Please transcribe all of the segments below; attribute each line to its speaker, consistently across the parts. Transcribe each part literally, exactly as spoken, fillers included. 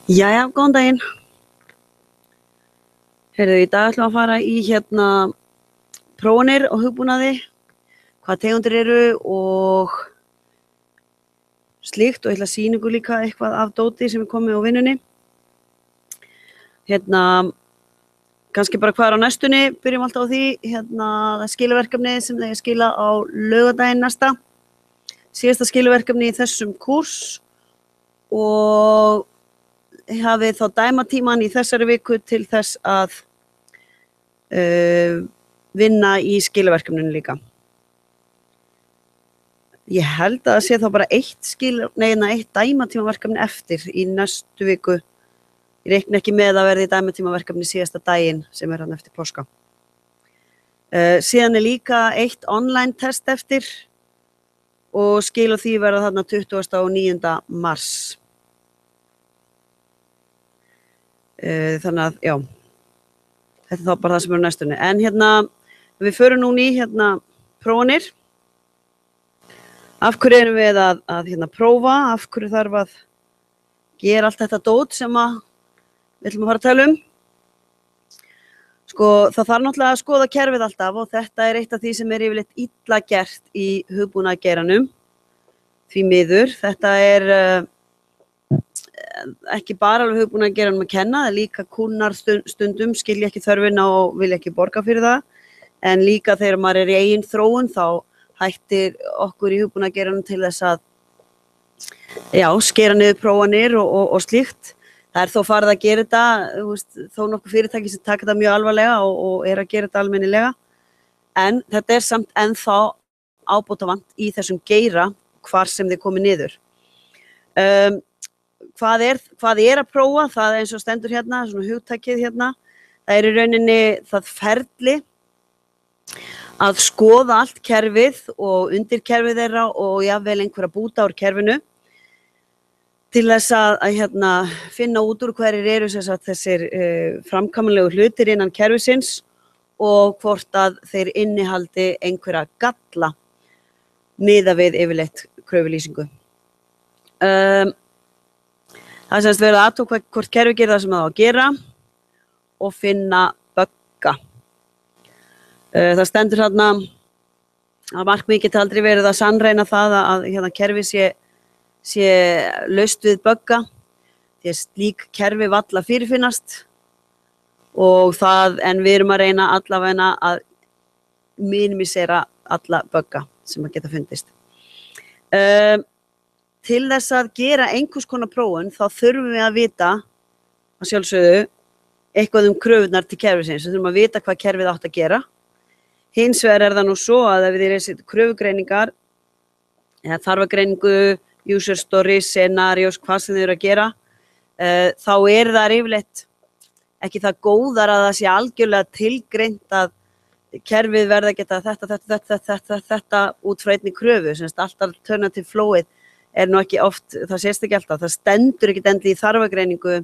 Speaker 1: Jæja, góðan daginn. Heyrðu, í dag ætlum við að fara í hérna prófanir á hugbúnaði, hvað tegundir eru og slíkt, og ég ætla að sýna ykkur líka eitthvað af dóti sem er komið á vinnunni. Hérna, kannski bara hvað er á næstunni, byrjum alltaf á því, hérna það er skilaverkefni sem það er skila á laugardaginn næsta. Síðasta skilaverkefni í þessum kúrs og hafið þá dæmatíman í þessari viku til þess að uh, vinna í skilaverkefninu líka. Ég held að það sé þá bara eitt, skil, neina, eitt dæmatímaverkefni eftir í næstu viku. Ég reikna ekki með að verði dæmatímaverkefni síðasta daginn sem er hann eftir páska. Uh, síðan er líka eitt online test eftir og skil og því verða þarna tuttugasta og níunda mars. Þannig að, já, þetta er þá bara það sem er á næstunni. En hérna, við förum núna í hérna prófanir. Af hverju erum við að, að hérna prófa, af hverju þarf að gera allt þetta dót sem að við ætlum að fara að tala um. Sko, það þarf náttúrulega að skoða kerfið alltaf og þetta er eitt af því sem er yfirleitt illa gert í hugbúnaðargeiranum. Því miður, þetta er uh, ekki bara alveg hugbúnaðargeiranum að kenna, það er líka kúnnar stundum skilja ekki þörfina og vilja ekki borga fyrir það, en líka þegar maður er í eigin þróun þá hættir okkur í hugbúnaðargeiranum til þess að já, skera niður prófanir og, og, og slíkt. Það er þó farið að gera þetta, veist, þó nokkuð fyrirtæki sem taka þetta mjög alvarlega og, og er að gera þetta almennilega, en þetta er samt ennþá ábótavant í þessum geira hvar sem þið komið niður. Um, Hvað er, hvað er að prófa, það er eins og stendur hérna, svona hugtakið hérna, það er í rauninni það ferli að skoða allt kerfið og undir kerfið þeirra og jafnvel einhverja búta úr kerfinu til þess að, að hérna, finna út úr hverjir eru sagt, þessir uh, framkvæmanlegu hlutir innan kerfisins og hvort að þeir innihaldi einhverja galla miðað við yfirleitt kröfulýsingu. Um, Það er semst verið að athugja hvort kerfið gerir það sem það á að gera og finna bugga. Það stendur hérna að markmið geti aldrei verið að sannreyna það að hérna, kerfið sé, sé laust við bugga, því að slík kerfi varla fyrirfinnast og það, en við erum að reyna allavega að minimisera alla bugga sem að geta fundist. Um, Til þess að gera einhvers konar prófun þá þurfum við að vita að sjálfsögðu eitthvað um kröfurnar til kerfisins. Við þurfum að vita hvað kerfið átt að gera. Hins vegar er það nú svo að ef þið lesið kröfugreiningar, eða þarfagreiningu, user stories, scenarios, hvað sem þið eru að gera, uh, þá er það yfirleitt ekki það góðar að það sé algjörlega tilgreint að kerfið verða að geta þetta, þetta, þetta, þetta, þetta, þetta út frá einni kröfu, sem allt alternative flowið er nú ekki oft, það sést ekki alltaf, það stendur ekki endli í þarfagreiningu,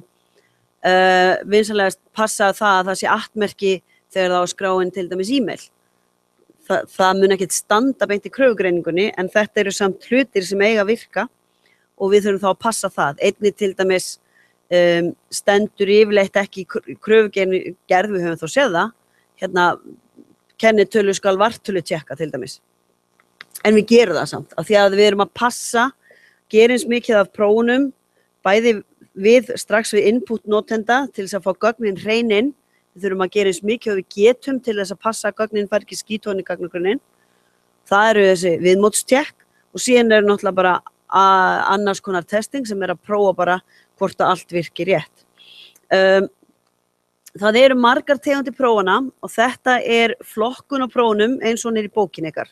Speaker 1: uh, vinsanlegast passa það að það sé aktmerki þegar það á skráin til dæmis e-mail. Þa, það mun ekki standa beint í kröfugreiningunni, en þetta eru samt hlutir sem eiga að virka og við þurfum þá að passa það. Einnig til dæmis um, stendur yfirleitt ekki í kröfugerð, við höfum þá séð það, hérna kennitölu skal vartölu tjekka til dæmis. En við gerum það samt, af því að við erum að passa gerins mikið af prófunum, bæði við strax við input notenda til þess að fá gögnin hrein inn. Við þurfum að gera eins mikið og við getum til þess að passa að gögnin fær ekki skítón í gagnagrunnin. Það eru þessi viðmótstjekk og síðan er náttúrulega bara annars konar testing sem er að prófa bara hvort að allt virkir rétt. Um, það eru margar tegundir prófana og þetta er flokkun á prófunum eins og niður í bókinni ykkar.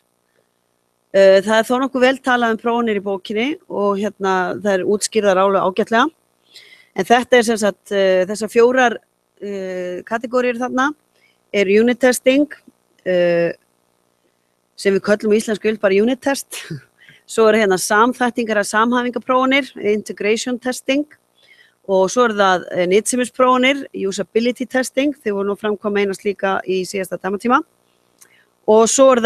Speaker 1: Það er þó nokkuð vel talað um prófanir í bókinni og hérna það er útskýrðar álega ágætlega. En þetta er sem sagt uh, þessar fjórar uh, kategóriur þarna er unit testing, uh, sem við köllum í íslensku bara unit test. Svo er hérna samþættingar að samhæfingaprófanir, integration testing og svo er það nytsemusprófanir, usability testing, þau voru nú framkoma einast líka í síðasta dæmatíma. Og svo er það kerfis- og álagsprófanir, eða system and stress testing.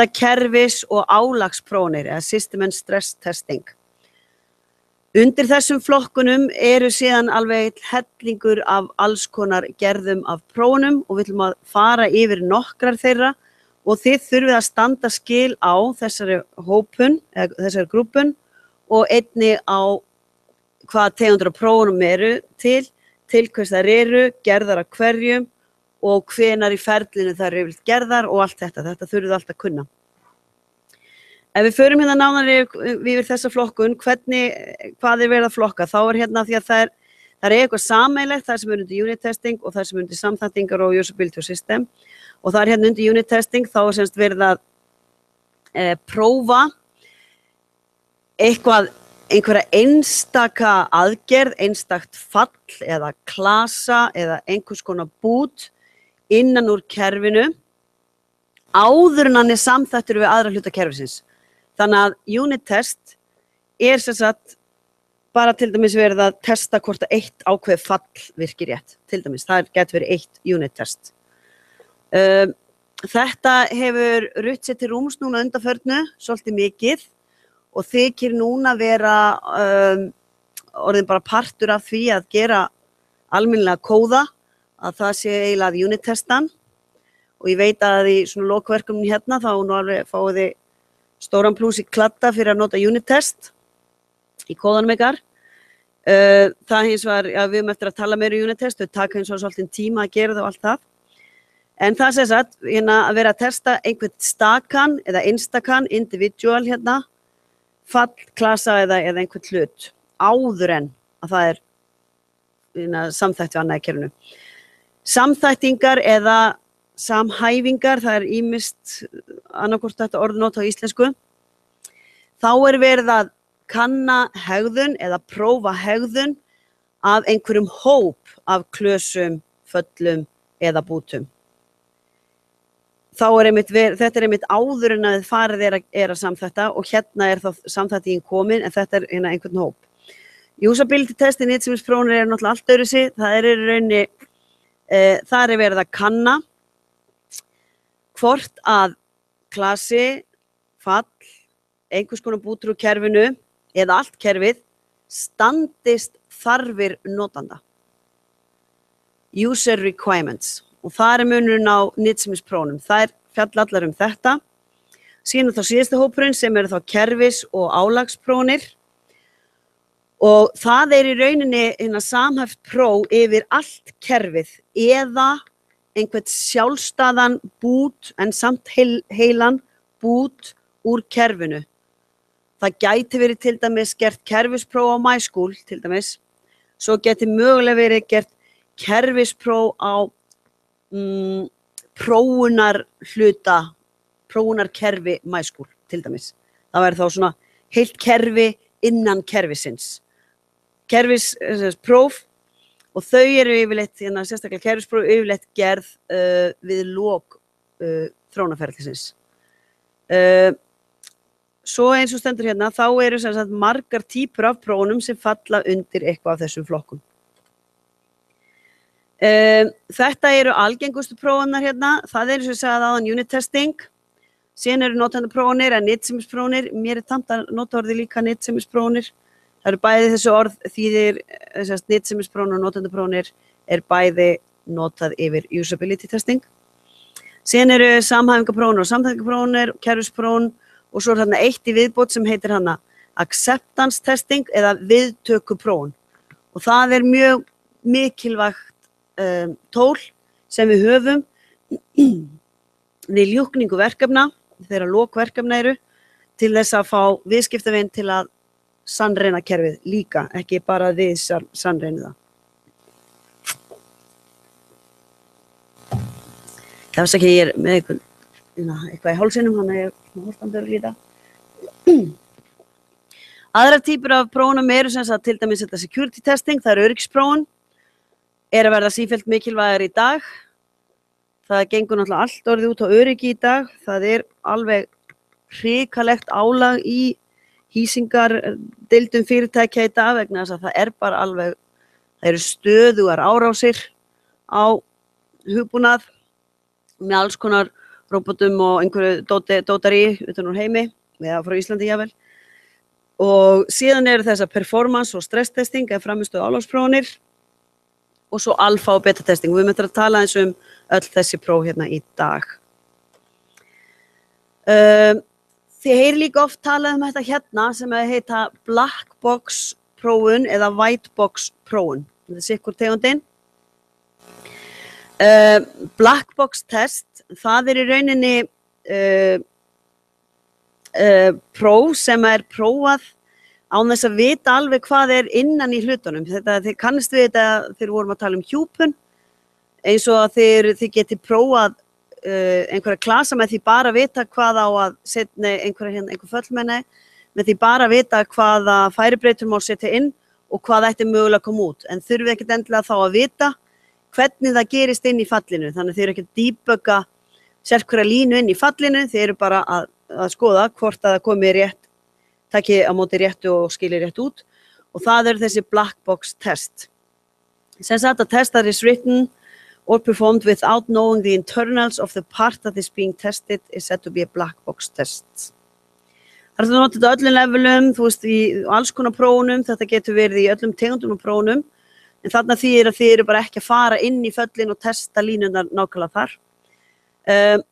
Speaker 1: Undir þessum flokkunum eru síðan alveg hellingur af alls konar gerðum af prófunum og við ætlum að fara yfir nokkrar þeirra og þið þurfið að standa skil á þessari hópun, eða þessari grúpun og einni á hvaða tegundur af prófunum eru til, til hvers þær eru, gerðar af hverjum og hvenær í ferlinu þær eru gerðar og allt þetta. Þetta þurfið allt að kunna. Ef við förum hérna nánar yfir þessa flokkun, hvernig, hvað er verið að flokka, þá er hérna því að það er, það er eitthvað sameiginlegt, það sem er undir unit testing og það sem er undir samþættingar og usability og system. Og það er hérna undir unit testing, þá er semst verið að e, prófa eitthvað, einhverja einstaka aðgerð, einstakt fall eða klasa eða einhvers konar bút innan úr kerfinu áður en hann er samþættur við aðra hluta kerfisins. Þannig að unit test er sem sagt bara til dæmis verið að testa hvort að eitt ákveð fall virkir rétt. Til dæmis, það getur verið eitt unit test. Um, þetta hefur rutt sér til rúms núna undanförnu, svolítið mikið og þykir núna vera um, orðin bara partur af því að gera almennilega kóða, að það sé eiginlega unit testan og ég veit að í svona lokverkefni hérna þá nú alveg fáið þið stóran plús í kladda fyrir að nota unit test í kóðanum ykkar. Uh, það hins var, já, við höfum eftir að tala meira í unit test, þau taka hins var svolítið tíma að gera það og allt það. En það sem sagt, hérna að vera að testa einhvern stakan eða einstakan, individual hérna, fall, klasa eða, eða einhvern hlut, áður en að það er hérna, samþætt við annað í kerfinu. Samþættingar eða samhæfingar, það er ýmist annarkvort þetta orð nota á íslensku, þá er verið að kanna hegðun eða prófa hegðun af einhverjum hóp af klösum, föllum eða bútum. Þá er einmitt, þetta er einmitt áður en að farið er að, er að samþætta og hérna er þá samþættingin komin en þetta er hérna einhvern hóp. Usability testi nýtsimisprónir er náttúrulega allt öðruvísi, það er í rauninni, e, þar er verið að kanna hvort að klasi, fall, einhvers konar bútur úr kerfinu eða allt kerfið standist þarfir notanda. User requirements og það er munurinn á nytsemissprónum. Það er fjall allar um þetta. Síðan þá síðasta hópurinn sem eru þá kerfis- og álagsprónir og það er í rauninni hérna samhæft próf yfir allt kerfið eða einhvern sjálfstæðan bút en samt heil, heilan bút úr kerfinu. Það gæti verið til dæmis gert kerfispróf á MySchool til dæmis, svo geti mögulega verið gert kerfispróf á mm, prófunar hluta, prófunarkerfi MySchool til dæmis. Það væri þá svona heilt kerfi innan kerfisins. Kerfispróf og þau eru yfirleitt, hérna, sérstaklega kerfispróf, yfirleitt gerð uh, við lok uh, þróunarferlisins. Uh, svo eins og stendur hérna, þá eru sem sagt margar típur af prófunum sem falla undir eitthvað af þessum flokkum. Uh, þetta eru algengustu prófunar hérna, það eru sem sagði aðan unit testing, síðan eru notendaprófunir en nytsemissprónir, mér er tamt að nota orðið líka nytsemissprónir. Það eru bæði þessu orð þýðir nytsemissprónir og notendaprófunir er bæði notað yfir usability testing. Síðan eru samhæfingarprófunir og samþættingarprófunir, kerfisprófun og svo er þarna eitt í viðbót sem heitir hana acceptance testing eða viðtökuprófun. Og það er mjög mikilvægt um, tól sem við höfum við ljúkningu verkefna, þegar lokverkefna eru, til þess að fá viðskiptavin til að sannreyna kerfið líka, ekki bara við sannreyna það. Það var ekki ég er með eitthvað, eitthvað í hálsinum, þannig að ég er hórstandur líta. Aðra típur af prófunum eru sem sagt til dæmis þetta security testing, það eru öryggisprófun, er að verða sífellt mikilvægar í dag. Það gengur náttúrulega allt orðið út á öryggi í dag, það er alveg hrikalegt álag í hýsingar deildum fyrirtækja í dag vegna þess að það er bara alveg, það eru stöðugar árásir á hugbúnað með alls konar robotum og einhverju dóti, dótari utan úr heimi, eða frá Íslandi jafnvel. Og síðan eru þessar performance og stress testing eða framistöðu álagsprófanir og svo alfa og beta testing. Við möttum að tala eins um öll þessi próf hérna í dag. Um, þið heyri líka oft talað um þetta hérna sem að heita black box prófun eða white box prófun. Þetta er sikkur tegundin. Uh, black box test, það er í rauninni uh, uh, próf sem er prófað án þess að vita alveg hvað er innan í hlutunum. Þetta, þið kannist við þetta þegar vorum að tala um hjúpun, eins og að þið, þið geti prófað uh, einhverja klasa með því bara að vita hvað á að setja einhverja hérna, einhver föllmenni, með því bara að vita hvaða færibreytur má setja inn og hvað ætti mögulega að koma út. En þurfið ekkert endilega þá að vita hvernig það gerist inn í fallinu. Þannig þið eru ekki að debugga sérhverja línu inn í fallinu, þið eru bara að, að skoða hvort að það komi rétt, taki á móti réttu og skili rétt út. Og það eru þessi black box test. Sem sagt að test that is written or performed without knowing the internals of the part that is being tested is said to be a black box test. Það er að nota þetta öllum levelum, þú veist, í alls konar prófunum, þetta getur verið í öllum tegundum og prófunum. En þarna þýðir að þið eru bara ekki að fara inn í föllin og testa línunar nákvæmlega þar. Um,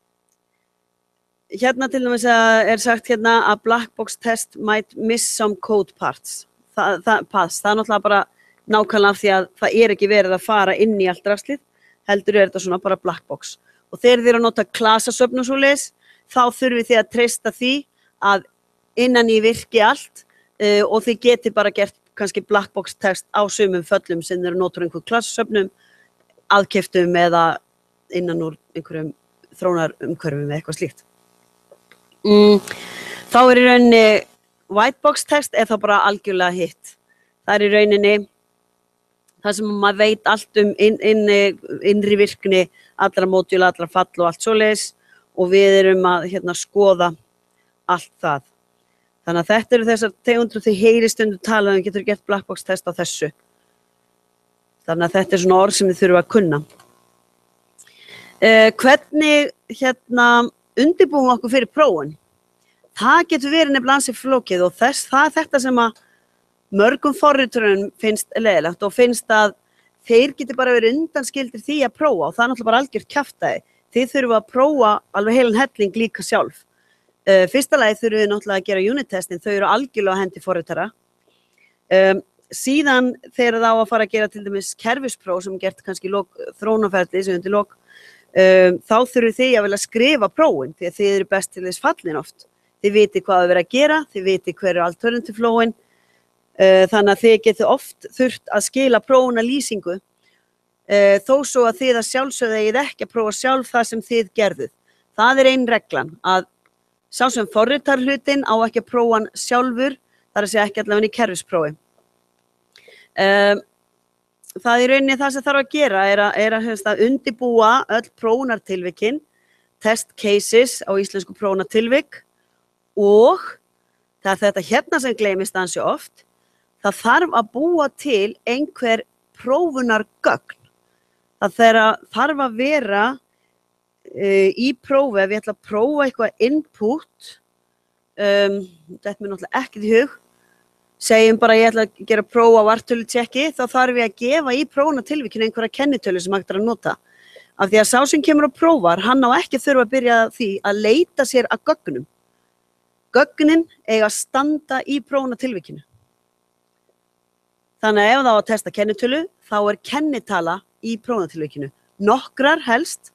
Speaker 1: hérna til dæmis er sagt hérna að black box test might miss some code parts. Það, það, pass, það er náttúrulega bara nákvæmlega af því að það er ekki verið að fara inn í allt raslið, heldur er þetta svona bara black box. Og þegar þið eru að nota klasasöfn og svoleiðis, þá þurfið þið að treysta því að innan í virki allt uh, og þið geti bara gert kannski black box test á sumum föllum sem eru notur einhver klassasöfnum, aðkeyptum eða innan úr einhverjum þróunarumhverfum eða eitthvað slíkt. Mm, þá er í rauninni white box test er þá bara algjörlega hitt. Það er í rauninni það sem maður veit allt um inn, inn, innri virkni, allra módjúla, allra fall og allt svoleiðis og við erum að hérna, skoða allt það. Þannig að þetta eru þessar tegundur þið heyri stundum talað um getur gert black box test á þessu. Þannig að þetta er svona orð sem þið þurfa að kunna. Eh, hvernig hérna, undirbúum okkur fyrir prófun? Það getur verið nefnilega ansi flókið og þess, það er þetta sem að mörgum forriturum finnst leiðilegt og finnst að þeir getur bara verið undanskildir því að prófa og það er náttúrulega bara algjört kjaftaði. Þið þurfa að prófa alveg heilan helling líka sjálf. Uh, fyrsta lagi þurfum við náttúrulega að gera unit testin, þau eru algjörlega á hendi forritara. Um, síðan þegar þá að fara að gera til dæmis kerfispróf sem gert kannski lok þróunarferli sem undir lok, um, þá þurfum þið að velja að skrifa prófin því að þið eru best til þess fallin oft. Þið viti hvað það verið að gera, þið viti hver er alternative flowin, uh, þannig að þið getur oft þurft að skila prófuna lýsingu uh, þó svo að þið að sjálfsögðu eigið ekki að prófa sjálf það sem þið gerðuð. Það er ein reglan að sá sem forritar hlutin á ekki að prófa hann sjálfur, þar að segja ekki allavega í kerfisprófi. Um, það í rauninni það sem þarf að gera er að, er að, að undirbúa öll prófunartilvikin, test cases á íslensku prófunartilvik og það er þetta hérna sem gleymist ansi oft, það þarf að búa til einhver prófunargögn. Það þarf að vera Uh, í prófi, ef ég ætla að prófa eitthvað input, um, þetta er mér náttúrulega ekkert í hug, segjum bara ég ætla að gera prófa á vartölu-tjekki, þá þarf ég að gefa í prófunatilvikinu einhverja kennitölu sem hægt er að nota. Af því að sá sem kemur á prófar, hann á ekki þurfa að byrja því að leita sér að gögnum. Gögnin eiga að standa í prófunatilvikinu. Þannig að ef það á að testa kennitölu, þá er kennitala í prófunatilvikinu. Nokkrar helst.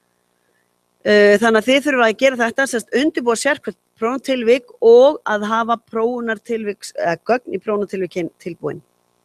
Speaker 1: Þannig að þið þurfa að gera þetta, sérst undirbúa sérhvert prófunartilvik og að hafa prófunartilvik, eða gögn í prófunartilvikin tilbúin.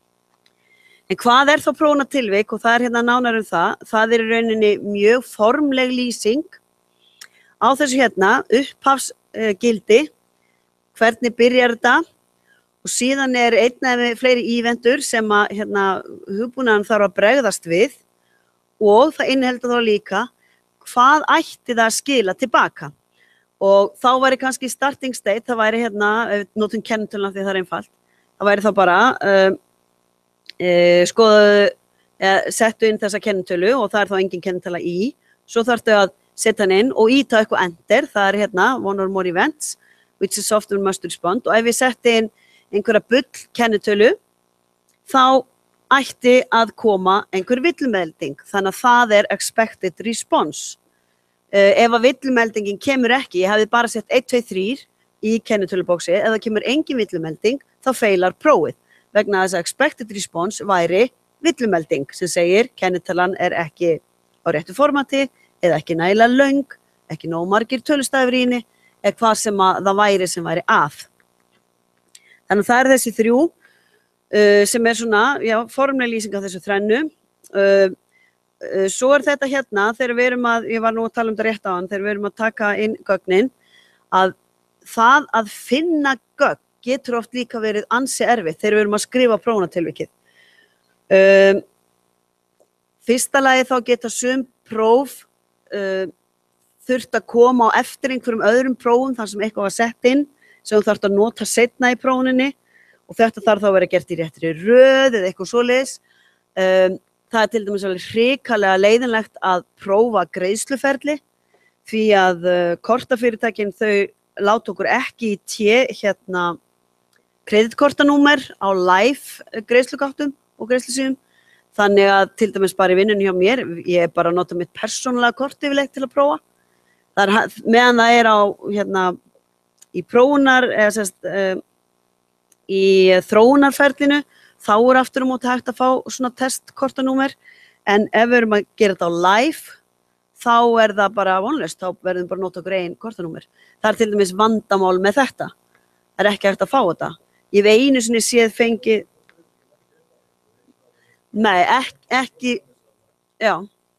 Speaker 1: En hvað er þá prófunartilvik og það er hérna nánar um það, það er í rauninni mjög formleg lýsing á þessu hérna, upphafsgildi, hvernig byrjar þetta og síðan er einn eða fleiri íventur sem að hérna, hugbúnaðan þarf að bregðast við og það inniheldur þá líka hvað ætti það að skila tilbaka og þá væri kannski starting state, það væri hérna, notum kennitöluna því það er einfalt, það væri þá bara um, e, skoðu, e, settu inn þessa kennitölu og það er þá engin kennitöla í, svo þarftu að setja hann inn og íta eitthvað enter, það er hérna one or more events which is software must respond, og ef ég setti inn einhverja bull kennitölu, þá ætti að koma einhver villumelding, þannig að það er expected response. Uh, ef að villumeldingin kemur ekki, ég hefði bara sett eitt, tvö, þrjú í kennitölubóksi, ef það kemur engin villumelding, þá feilar prófið, vegna þess að expected response væri villumelding sem segir kennitalan er ekki á réttu formati, eða ekki nægilega löng, ekki nógu margir tölustafir í henni, eða hvað sem að það væri sem væri að. Þannig að það er þessi þrjú, uh, sem er svona, já, formleg lýsing af þessu þrennu. Uh, uh, svo er þetta hérna, þegar við erum að, ég var nú að tala um þetta rétt á hann, þegar við erum að taka inn gögnin, að það að finna gögn getur oft líka verið ansi erfitt þegar við erum að skrifa prófanatilvikið. Um, fyrsta lagi þá geta sum próf uh, þurft að koma á eftir einhverjum öðrum prófum þar sem eitthvað var sett inn sem þú þarft að nota seinna í prófuninni og þetta þarf þá að vera gert í réttri röð eða eitthvað svoleiðis. Um, það er til dæmis alveg hrikalega leiðinlegt að prófa greiðsluferli því að uh, kortafyrirtækin þau láta okkur ekki í té hérna kreditkortanúmer á live greiðslugáttum og greiðslusíðum. Þannig að til dæmis bara í vinnunni hjá mér, ég er bara að nota mitt persónulega kort yfirleitt til að prófa. Það er, meðan það er á hérna í prófunar, eða sérst, uh, í þróunarferlinu, þá er aftur á móti hægt að fá svona testkortanúmer, en ef við erum að gera þetta á live, þá er það bara vonlaust, þá verðum bara að nota okkur einn kortanúmer. Það er til dæmis vandamál með þetta. Það er ekki hægt að fá þetta. Ég hef einu sinni séð fengið, nei, ekki, ekki, já.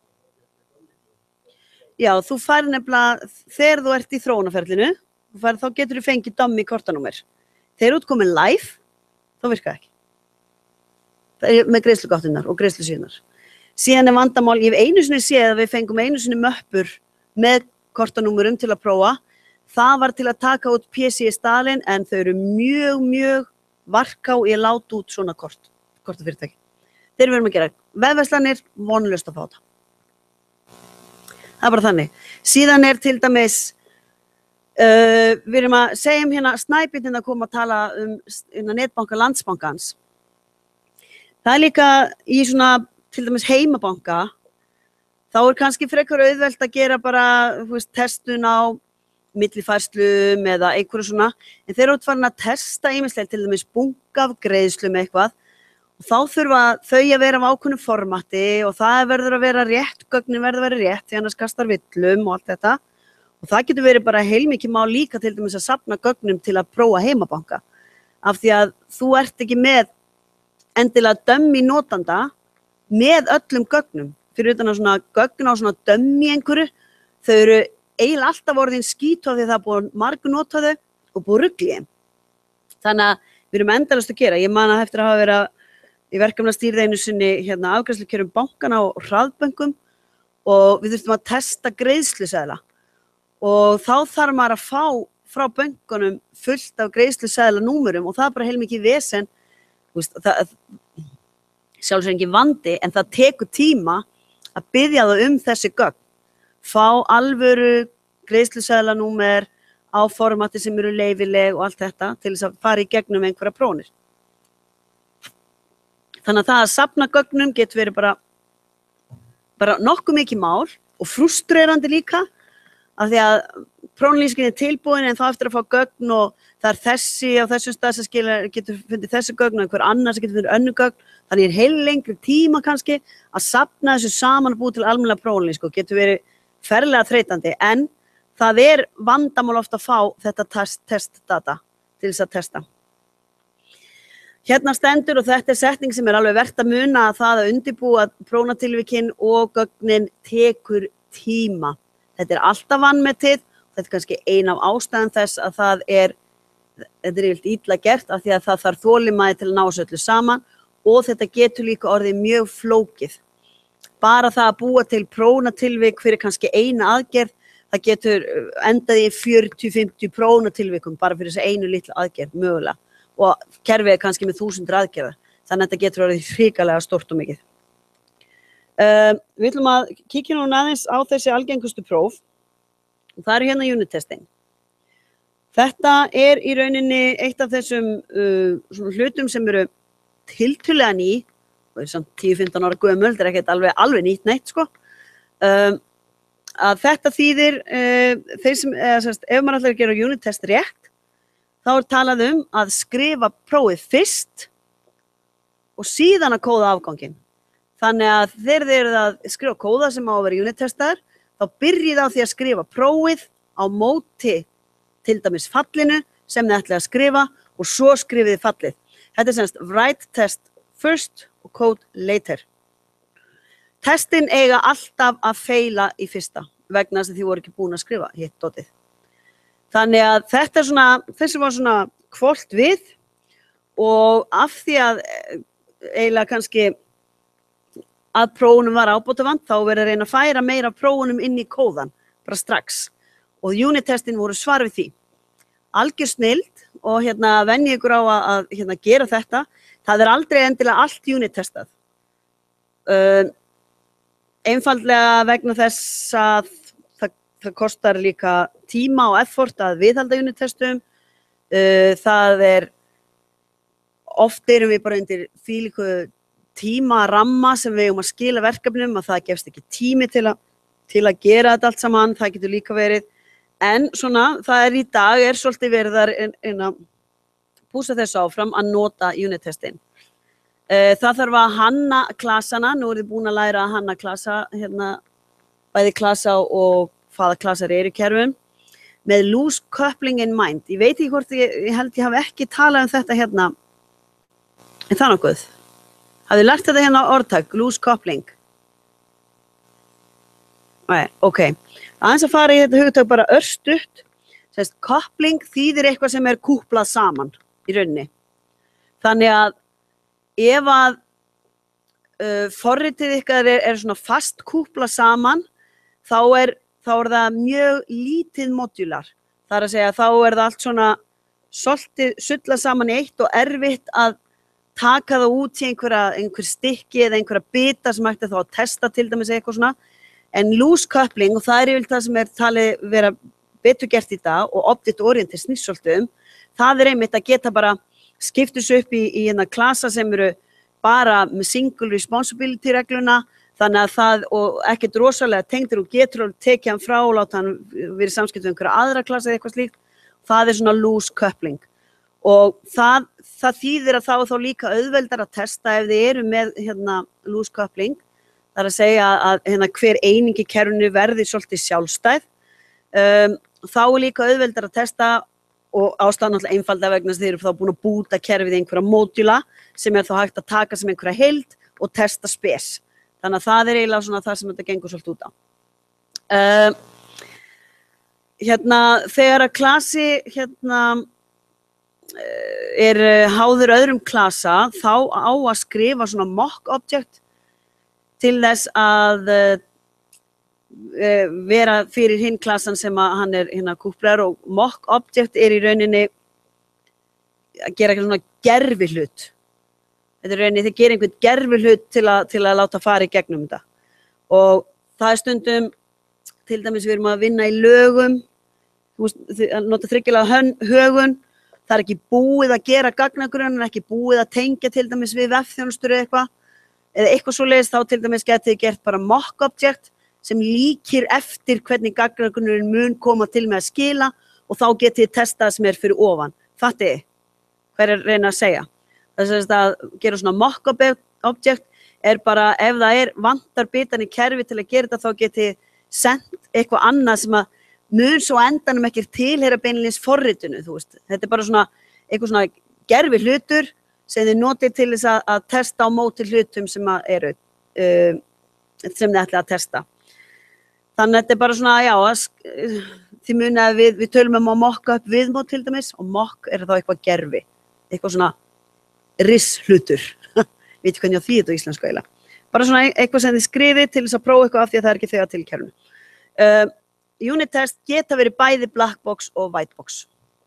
Speaker 1: Já, þú fær nefnilega, þegar þú ert í þróunarferlinu, fær, þá getur þú fengið dummy kortanúmer. Þegar þú ert komin live, þá virkar ekki. Það er með greiðslugáttunar og greiðslusíðunar. Síðan er vandamál, ég hef einu sinni séð að við fengum einu sinni möppur með kortanúmerum til að prófa. Það var til að taka út P C I-staðlinn en þau eru mjög, mjög varká í að láta út svona kort, kortafyrirtæki. Þeir verðum að gera vefverslanir, vonlaust að fá þetta. Það er bara þannig. Síðan er til dæmis, uh, við erum að segja um hérna Snæbjörn að koma að tala um hérna, netbanka Landsbankans. Það er líka í svona til dæmis heimabanka, þá er kannski frekar auðvelt að gera bara þú veist, testun á millifærslum eða einhverju svona, en þeir eru farin að testa ýmislegt til dæmis bunga af greiðslum eitthvað og þá þurfa þau að vera á ákveðnu formati og það verður að vera rétt, gögnin verður að vera rétt því annars kastar villum og allt þetta og það getur verið bara heilmikið mál líka til dæmis að safna gögnum til að prófa heimabanka af því að þú ert ekki með endilega dömmi notanda með öllum gögnum fyrir utan að svona gögn á svona dömmi einhverju, þau eru eiginlega alltaf orðin skít á því það er búin margur nota þau og búin rugl í þeim. Þannig að við erum endalaust að gera. Ég man að eftir að hafa verið í verkefnastýrið einu sinni hérna afgreiðslukjörum bankana og hraðbönkum og við þurftum að testa greiðsluseðla og þá þarf maður að fá frá bönkunum fullt af greiðsluseðla númerum og það er bara heilmikið vesen. Það sjálfsög engin vandi en það tekur tíma að biðja það um þessi gögn. Fá alvöru greiðsluseðlanúmer á formati sem eru leyfileg og allt þetta til þess að fara í gegnum einhverja prónir. Þannig að það að safna gögnum getur verið bara, bara nokkuð mikið mál og frustrerandi líka af því að prónlýsingin er tilbúin en þá eftir að fá gögn og það er þessi á þessum stað sem skilur, getur fundið þessi gögn og einhver annar sem getur fundið önnu gögn. Þannig er heil lengri tíma kannski að safna þessu saman og búið til almennilega prónlýsing og getur verið ferlega þreytandi, en það er vandamál ofta að fá þetta test, testdata til þess að testa. Hérna stendur og þetta er setning sem er alveg verðt að muna að það að undirbúa prófanatilvikin og gögnin tekur tíma. Þetta er alltaf vanmetið, þetta er kannski ein af ástæðum þess að það er, þetta er yfirleitt illa gert af því að það þarf þolinmæði til að ná þessu öllu saman og þetta getur líka orðið mjög flókið. Bara það að búa til prófanatilvik fyrir kannski eina aðgerð, það getur endað í fjörutíu til fimmtíu prófanatilvikum bara fyrir þessa einu litla aðgerð mögulega og kerfið er kannski með þúsundir aðgerða, þannig að þetta getur orðið hrikalega stórt og mikið. Uh, við ætlum að kíkja nú aðeins á þessi algengustu próf og það eru hérna unit testing. Þetta er í rauninni eitt af þessum uh, svona hlutum sem eru tiltölulega ný, og er samt tíu til fimmtán ára gömul, þetta er ekkert alveg, alveg nýtt neitt, sko. Um, að þetta þýðir, uh, þeir sem, eða sérst, ef maður ætlar að gera unit test rétt, þá er talað um að skrifa prófið fyrst og síðan að kóða afganginn. Þannig að þegar þeir eru að skrifa kóða sem á að vera unit testar, þá byrjið á því að skrifa prófið á móti til dæmis fallinu sem þið ætlaði að skrifa og svo skrifið þið fallið. Þetta er semst write test first og code later. Testin eiga alltaf að feila í fyrsta vegna þess að þið voru ekki búin að skrifa hitt dotið. Þannig að þetta er svona, þessi var svona hvolft við og af því að eiginlega kannski að prófunum var ábótavant þá verið að reyna að færa meira prófunum inn í kóðan bara strax. Og unit-testin voru svar við því. Algjör snilld og hérna venji ykkur á að, að hérna, gera þetta. Það er aldrei endilega allt unit-testað. Uh, einfaldlega vegna þess að það, það kostar líka tíma og effort að viðhalda unit-testum. Uh, það er, oft erum við bara undir þvílíku tíma ramma sem við um að skila verkefnum að það gefst ekki tími til að, til að gera þetta allt saman. Það getur líka verið. En svona, það er í dag, er svolítið verið að púsa þessu áfram að nota unit-testin. Það þarf að hanna klasana, nú er þið búin að læra að hanna klasa, hérna, bæði klasa og hvaða klasar eru í kerfum, með loose coupling in mind. Ég veit ekki hvort, ég, ég held ég hafi ekki talað um þetta hérna, en það nokkuð. Hafið lært þetta hérna orðtak, loose coupling? Nei, ok. Aðeins að fara í þetta hugtak bara örstutt, sérst, coupling þýðir eitthvað sem er kúplað saman í rauninni. Þannig að ef að uh, forritið ykkar er, er svona fast kúplað saman, þá er, þá er það mjög lítið modular. Það er að segja þá er það allt svona svolítið sullað saman í eitt og erfitt að taka það út í einhverja, einhver stykki eða einhverja bita sem ætti þá að testa til dæmis eitthvað svona. En loose coupling, og það er yfirleitt það sem er talið vera betur gert í dag og object-oriented snýst svolítið um, það er einmitt að geta bara skiptis upp í, í hérna klasa sem eru bara með single responsibility regluna, þannig að það, og ekkert rosalega tengdur og getur að tekja hann frá og láta hann verið samskipt við einhverja aðra klasa eða eitthvað slíkt, það er svona loose coupling. Og það, það þýðir að þá þá líka auðveldar að testa ef þið eru með hérna loose coupling. Það er að segja að hérna, hver einingi kerfinu verði svolítið sjálfstæð. Um, þá er líka auðveldar að testa og ástæðan náttúrulega einfaldlega vegna þess að þeir eru þá búin að búta kerfið í einhverja módula sem er þá hægt að taka sem einhverja heild og testa spes. Þannig að það er eiginlega svona það sem þetta gengur svolítið út á. Um, hérna, þegar að klasi hérna, er háður öðrum klasa, þá á að skrifa svona mock object til þess að uh, vera fyrir hinn klasan sem að hann er hérna kúplar og mock object er í rauninni að gera eitthvað svona gervihlut. Þetta er í rauninni, þið gerir einhvern gervihlut til að, til að láta fara í gegnum þetta. Og það er stundum, til dæmis við erum að vinna í lögum, þú veist, þið nota þryggjulega högun, það er ekki búið að gera gagnagrunn, ekki búið að tengja til dæmis við vefþjónustur eða eitthvað, eða eitthvað svoleiðis þá til dæmis getið gert bara mock object sem líkir eftir hvernig gagnagrunurinn mun koma til með að skila og þá getið testað sem er fyrir ofan. Fattiði? Hver er reyna að segja? Þess að gera svona mock object er bara ef það er vantar bitan í kerfi til að gera þetta þá getið sendt eitthvað annað sem að mun svo endanum ekki tilheyra beinlínis forritinu, þú veist. Þetta er bara svona eitthvað svona gervi hlutur sem þið notið til þess að, að testa á móti hlutum sem að eru, uh, sem þið ætla að testa. Þannig að þetta er bara svona, já, að, þið muni að við, við tölum um að mokka upp viðmót til dæmis og mokk er þá eitthvað gervi, eitthvað svona riss-hlutur, veit ekki hvernig á því þetta á íslensku eiginlega. Bara svona eitthvað sem þið skrifið til þess að prófa eitthvað af því að það er ekki þegar til kerfinu. Uh, unit test geta verið bæði black box og white box.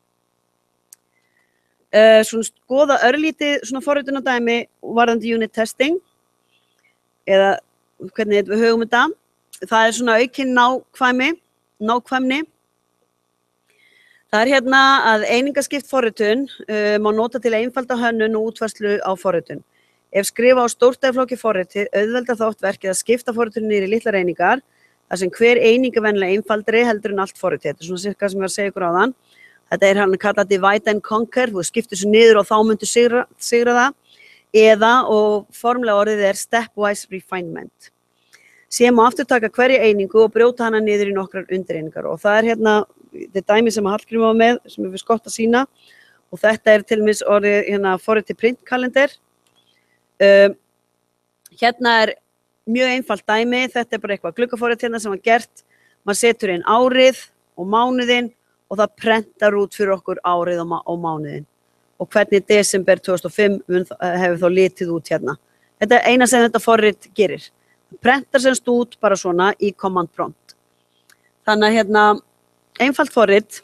Speaker 1: Uh, svona skoða örlítið svona forritunardæmi varðandi unit testing eða hvernig við höfum þetta. Það er svona aukin nákvæmi, nákvæmni. Það er hérna að einingaskipt forritun uh, má nota til að einfalda hönnun og útfærslu á forritun. Ef skrifa á stórt eða flókið forritið auðveldar þótt verkið að skipta forritun niður í litlar einingar, þar sem hver eining er venjulega einfaldari heldur en allt forritið. Þetta er svona sirka sem ég var að segja ykkur áðan. Þetta er hann kallað divide and conquer, þú skiptir þessu niður og þá myndu sigra, sigra það, eða og formlega orðið er stepwise refinement. Síðan má aftur taka hverja einingu og brjóta hana niður í nokkrar undireiningar og það er hérna, þetta er dæmi sem að Hallgrímur var með, sem er fyrir skott að sína og þetta er til dæmis orðið hérna forritið printkalender. Um, hérna er mjög einfalt dæmi, þetta er bara eitthvað gluggaforrit hérna sem var gert, maður setur inn árið og mánuðinn og það prentar út fyrir okkur árið og, og mánuðinn og hvernig desember tvö þúsund og fimm hefur þá litið út hérna. Þetta er eina sem þetta forrit gerir. Prentar semst út bara svona í command prompt. Þannig að hérna, einfalt forrit.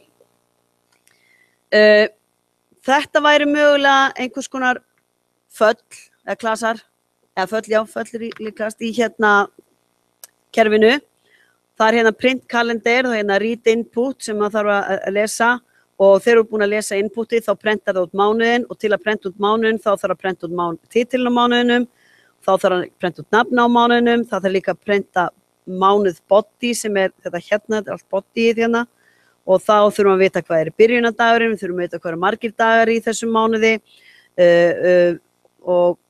Speaker 1: Uh, þetta væri mögulega einhvers konar föll, eða klasar, eða föll, já, föll líkast í hérna kerfinu. Það er hérna print kalender, það er hérna read input sem maður þarf að lesa og þegar þú er búin að lesa inputið þá prentar það út mánuðin og til að prenta út mánuðin þá þarf að prenta út mán, titilin á mánuðinum. Þá þarf að prenta út nafn á mánuðinum, það þarf líka að prenta mánuð body sem er þetta hérna, þetta er allt bodyið hérna og þá þurfum við að vita hvað er byrjunardagurinn, við þurfum að vita hvað eru margir dagar í þessum mánuði uh, uh, og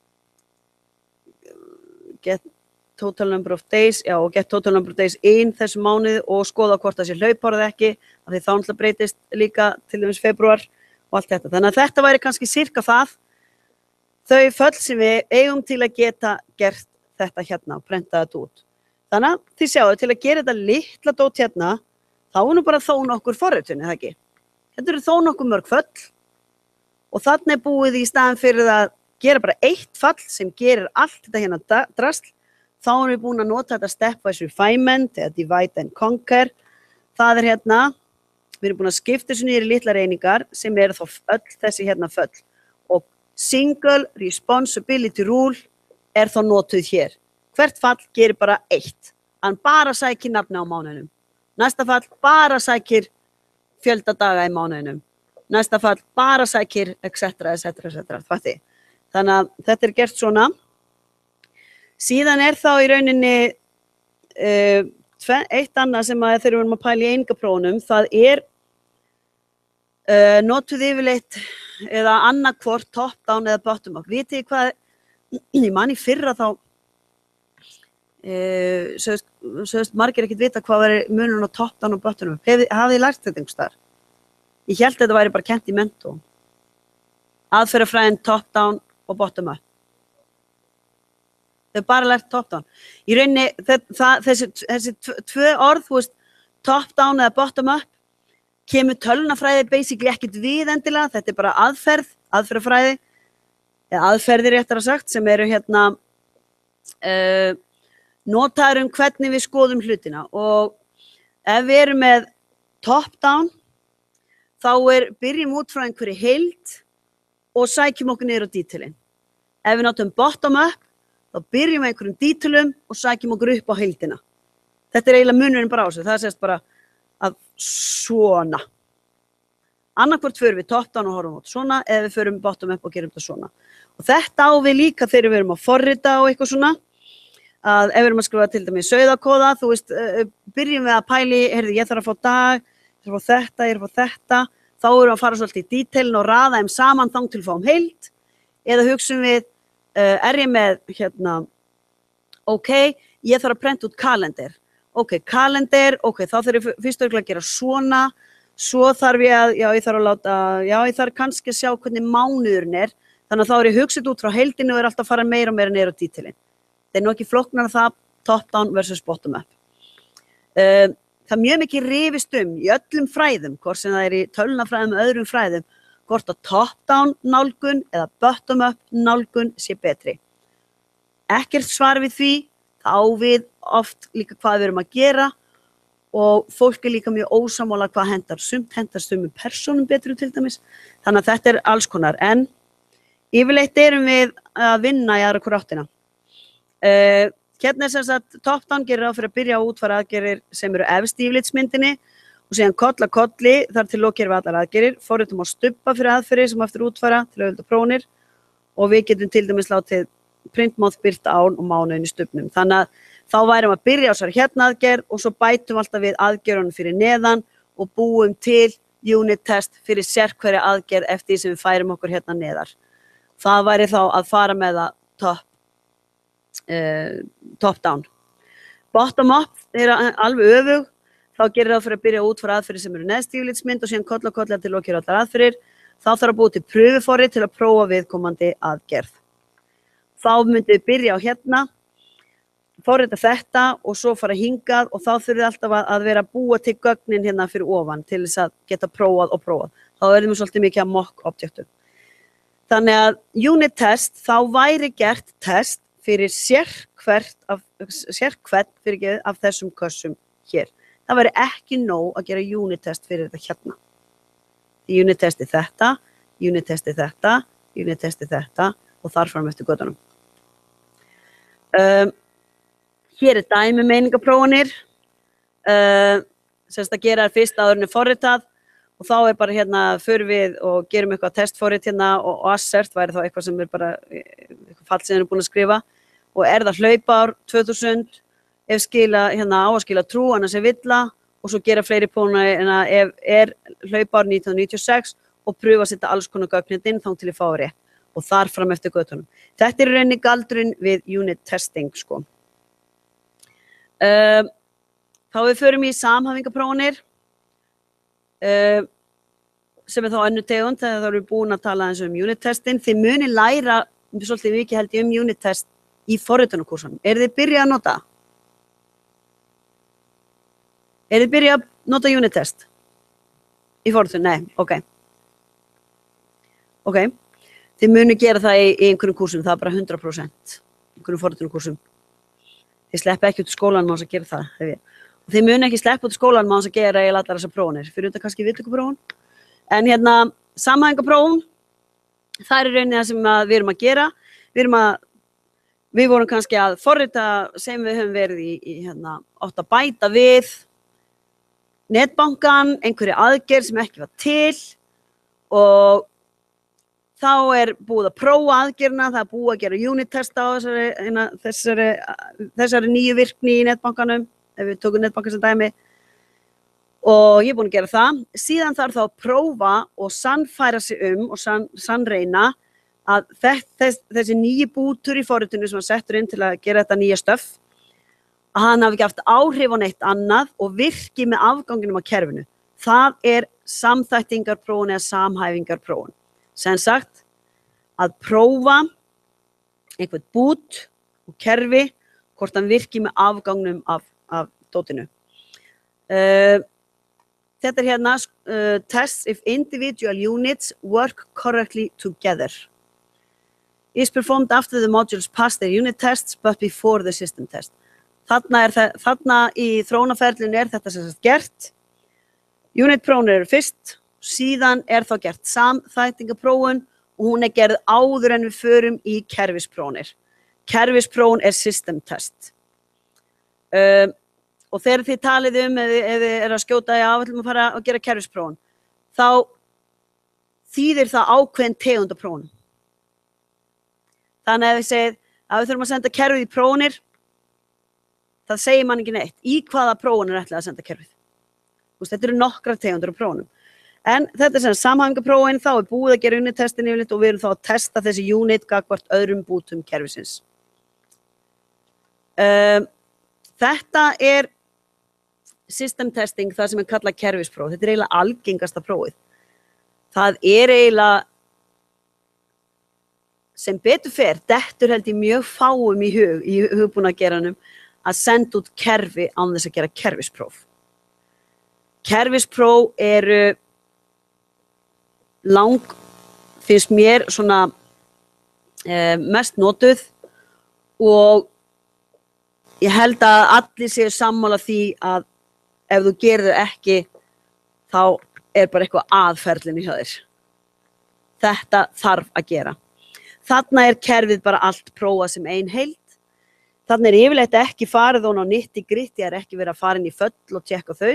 Speaker 1: get total number of days, já og get total number of days in þessum mánuði og skoða hvort það sé hlaupárið ekki, af því þá náttúrulega breytist líka til dæmis febrúar og allt þetta. Þannig að þetta væri kannski sirka það. Þau föll sem við eigum til að geta gert þetta hérna og prenta þetta út. Þannig að þið sjáu til að gera þetta litla dót hérna, þá er nú bara þó nokkur forritun, eða ekki? Þetta eru þó nokkur mörg föll og þarna er búið í staðan fyrir að gera bara eitt fall sem gerir allt þetta hérna drasl. Þá erum við búin að nota þetta stepwise refinement eða divide and conquer. Það er hérna, við erum búin að skipta þessu niður í litlar einingar sem eru þá öll þessi hérna föll. Og single responsibility rule er þá notuð hér. Hvert fall gerir bara eitt. Hann bara sækir nafni á mánuðinum. Næsta fall bara sækir fjölda daga í mánuðinum. Næsta fall bara sækir et cetera et cetera et cetera. Fatti. Þannig að þetta er gert svona. Síðan er þá í rauninni uh, eitt annað sem að þegar við erum að pæla í einingaprófunum, það er uh, notuð yfirleitt eða annarkvort top down eða bottom up. Vitið hvað, ég man í fyrra þá uh, sögust margir ekkert vita hvað veri munurinn á top down og bottom up. Hafið þið lært þetta einhvers staðar? Ég hélt að þetta væri bara kennt í mentó. Aðferðafræðin top down og bottom up. Þau bara lært top down. Í rauninni það, það, þessi, þessi tvö orð, þú veist, top down eða bottom up, kemur tölvunarfræði basically ekkert við endilega, þetta er bara aðferð, aðferðafræði, eða aðferðir réttara sagt, sem eru hérna uh, notaður um hvernig við skoðum hlutina og ef við erum með top down, þá er, byrjum út frá einhverju heild og sækjum okkur niður á dítilinn. Ef við notum bottom up, þá byrjum við einhverjum dítilum og sækjum okkur upp á heildina. Þetta er eiginlega munurinn bara á sig, það sést bara að svona. Annarkvort förum við top down og horfum á svona, eða við förum bottom up og gerum þetta svona. Og þetta á við líka þegar við erum að forrita og eitthvað svona, að ef við erum að skrifa til dæmis sauðakóða, þú veist, byrjum við að pæli, heyrðu, ég þarf að fá dag, ég þarf að fá þetta, ég þarf að fá þetta, þá erum við að fara svolítið í dítilin og raða þeim saman þang til að fáum heild, eða hugsum við, uh, er ég með, hérna, ok, ég þarf að prenta út kalender, ok, kalender, ok, þá þarf ég fyrst og að gera svona, svo þarf ég að, já, ég þarf að láta, já, ég þarf kannski að sjá hvernig mánuðurinn er, þannig að þá er ég hugsið út frá heildinu og er alltaf að fara meira og meira neyra á dítilin. Það er nú ekki flóknara það, top down versus bottom up. Uh, það er mjög mikið rifist um í öllum fræðum, hvort sem það er í tölvunarfræðum og öðrum fræðum, hvort að top down nálgun eða bottom up nálgun sé betri. Ekkert svar við því, þá við oft líka hvað við erum að gera og fólk er líka mjög ósammála hvað hendar. Sumt hendar sumum persónum betri til dæmis, þannig að þetta er alls konar. En yfirleitt erum við að vinna í aðra hvora áttina. Uh, hérna er sem sagt top down gerir á fyrir að byrja að útfæra aðgerðir sem eru efst í yfirlitsmyndinni og síðan koll að kolli þar til lokið við allar aðgerir, forritum á stubba fyrir aðferðir sem eftir útfæra til auðvelda prófanir og við getum til dæmis látið printmáð birta án og mánuðin í stubnum. Þannig að þá værum að byrja á þessari hérna aðgerð og svo bætum alltaf við aðgerðunum fyrir neðan og búum til unit test fyrir sérhverja aðgerð eftir því sem við færum okkur hérna neðar. Það væri þá að fara með það top, uh, top down. Bottom up er alveg öfug, þá gerir það fyrir að byrja út fyrir aðferðir sem eru neðst í yfirlitsmynd og síðan koll og koll til lokið allar aðferðir. Þá þarf að búa til pröfuforrit til að prófa viðkomandi aðgerð. Þá myndum við byrja á hérna, forrita þetta og svo fara hingað og þá þurfum við alltaf að vera að búa til gögnin hérna fyrir ofan til þess að geta prófað og prófað. Þá erum við svolítið mikið að mock objektum. Þannig að unit test, þá væri gert test fyrir sérhvert af, sérhvert fyrir ekki af þessum kössum hér. Það væri ekki nóg að gera unit test fyrir þetta hérna. Unit testi þetta, unit testi þetta, unit testi þetta og þar fram eftir götunum. Um, hér er dæmi meiningaprófanir, uh, semst að gera fyrst áður en er forritað og þá er bara hérna, förum við og gerum eitthvað testforrit hérna og, og assert væri þá eitthvað sem er bara eitthvað fall sem við erum búin að skrifa og er það hlaupár tvö þúsund, ef skila hérna á að skila trú, annars er villa og svo gera fleiri prófanir en að ef er hlaupár nítján hundruð níutíu og sex og pröfa að setja alls konar gögn inn þá til ég fái rétt og þar fram eftir götunum. Þetta er rauninni galdurinn við unit testing, sko. Uh, þá við förum í samhæfingaprófanir, uh, sem er þá önnur tegund, þegar þá erum við búin að tala eins um unit testing. Þið muni læra svolítið mikið held ég um unit test í forritunarkursunum. Er þið byrjað að nota? Er þið byrjað að nota unit test? Í forritun? Nei, ok. Ok. Þið munu gera það í, í einhverjum kursum, það er bara hundrað prósent, einhverjum forritunarkursum. Þið sleppa ekki út í skólanum á þess að gera það. Og þið munu ekki sleppa út í skólanum á þess að gera eiginlega allar þessar prófanir, fyrir þetta kannski viðtökuprófun. En hérna, samhæfingaprófun, það er rauninni það sem við erum að gera. Við, erum að, við vorum kannski að forrita sem við höfum verið í, í hérna, átt að bæta við netbankan, einhverju aðgerð sem ekki var til og þá er búið að prófa aðgerðina, það er búið að gera unit test á þessari, þessari, þessari nýju virkni í netbankanum, ef við tókum netbankan sem dæmi. Og ég er búin að gera það. Síðan þarf þá að prófa og sannfæra sig um og sann, sannreina að þess, þessi nýju bútur í forritinu sem var settur inn til að gera þetta nýja stöff, að hann hafi ekki haft áhrif á neitt annað og virki með afganginum á kerfinu. Það er samþættingarprófun eða samhæfingarprófun. Sem sagt, að prófa einhvern bút og kerfi, hvort hann virki með afgangnum af, af dótinu. Uh, þetta er hérna, uh, tests if individual units work correctly together. Is performed after the modules pass their unit tests, but before the system test. Þarna, er það, þarna í þróunarferlinu er þetta sem sagt gert. Unit prófanir eru fyrst. Síðan er þá gert samþættingaprófun og hún er gerð áður en við förum í kerfisprófanir. Kerfisprófun er system test. Uh, og þegar þið talið um, ef þið er að skjóta í áfællum að fara að gera kerfisprófun, þá þýðir það ákveðin tegundaprófun. Þannig að við segið að við þurfum að senda kerfið í prófanir, það segir mann ekki neitt. Í hvaða prófun er ætlað að senda kerfið? Þetta eru nokkrar tegundur af prófunum. En þetta er sem samhæfingaprófin, þá er búið að gera unit testin yfirleitt og við erum þá að testa þessi unit gagnvart öðrum bútum kerfisins. Um, þetta er system testing, það sem er kallað kerfispróf. Þetta er eiginlega algengasta prófið. Það er eiginlega, sem betur fer, dettur held ég mjög fáum í hug, í hugbúnaðargeiranum, að senda út kerfi án þess að gera kerfispróf. Kerfispróf eru lang, finnst mér svona eh, mest notuð og ég held að allir séu sammála því að ef þú gerir það ekki þá er bara eitthvað aðferðlinni hjá þér. Þetta þarf að gera. Þarna er kerfið bara allt prófað sem ein heild. Þarna er yfirleitt ekki farið og ná nitti gritti, er ekki verið að fara inn í föll og tjekka þau.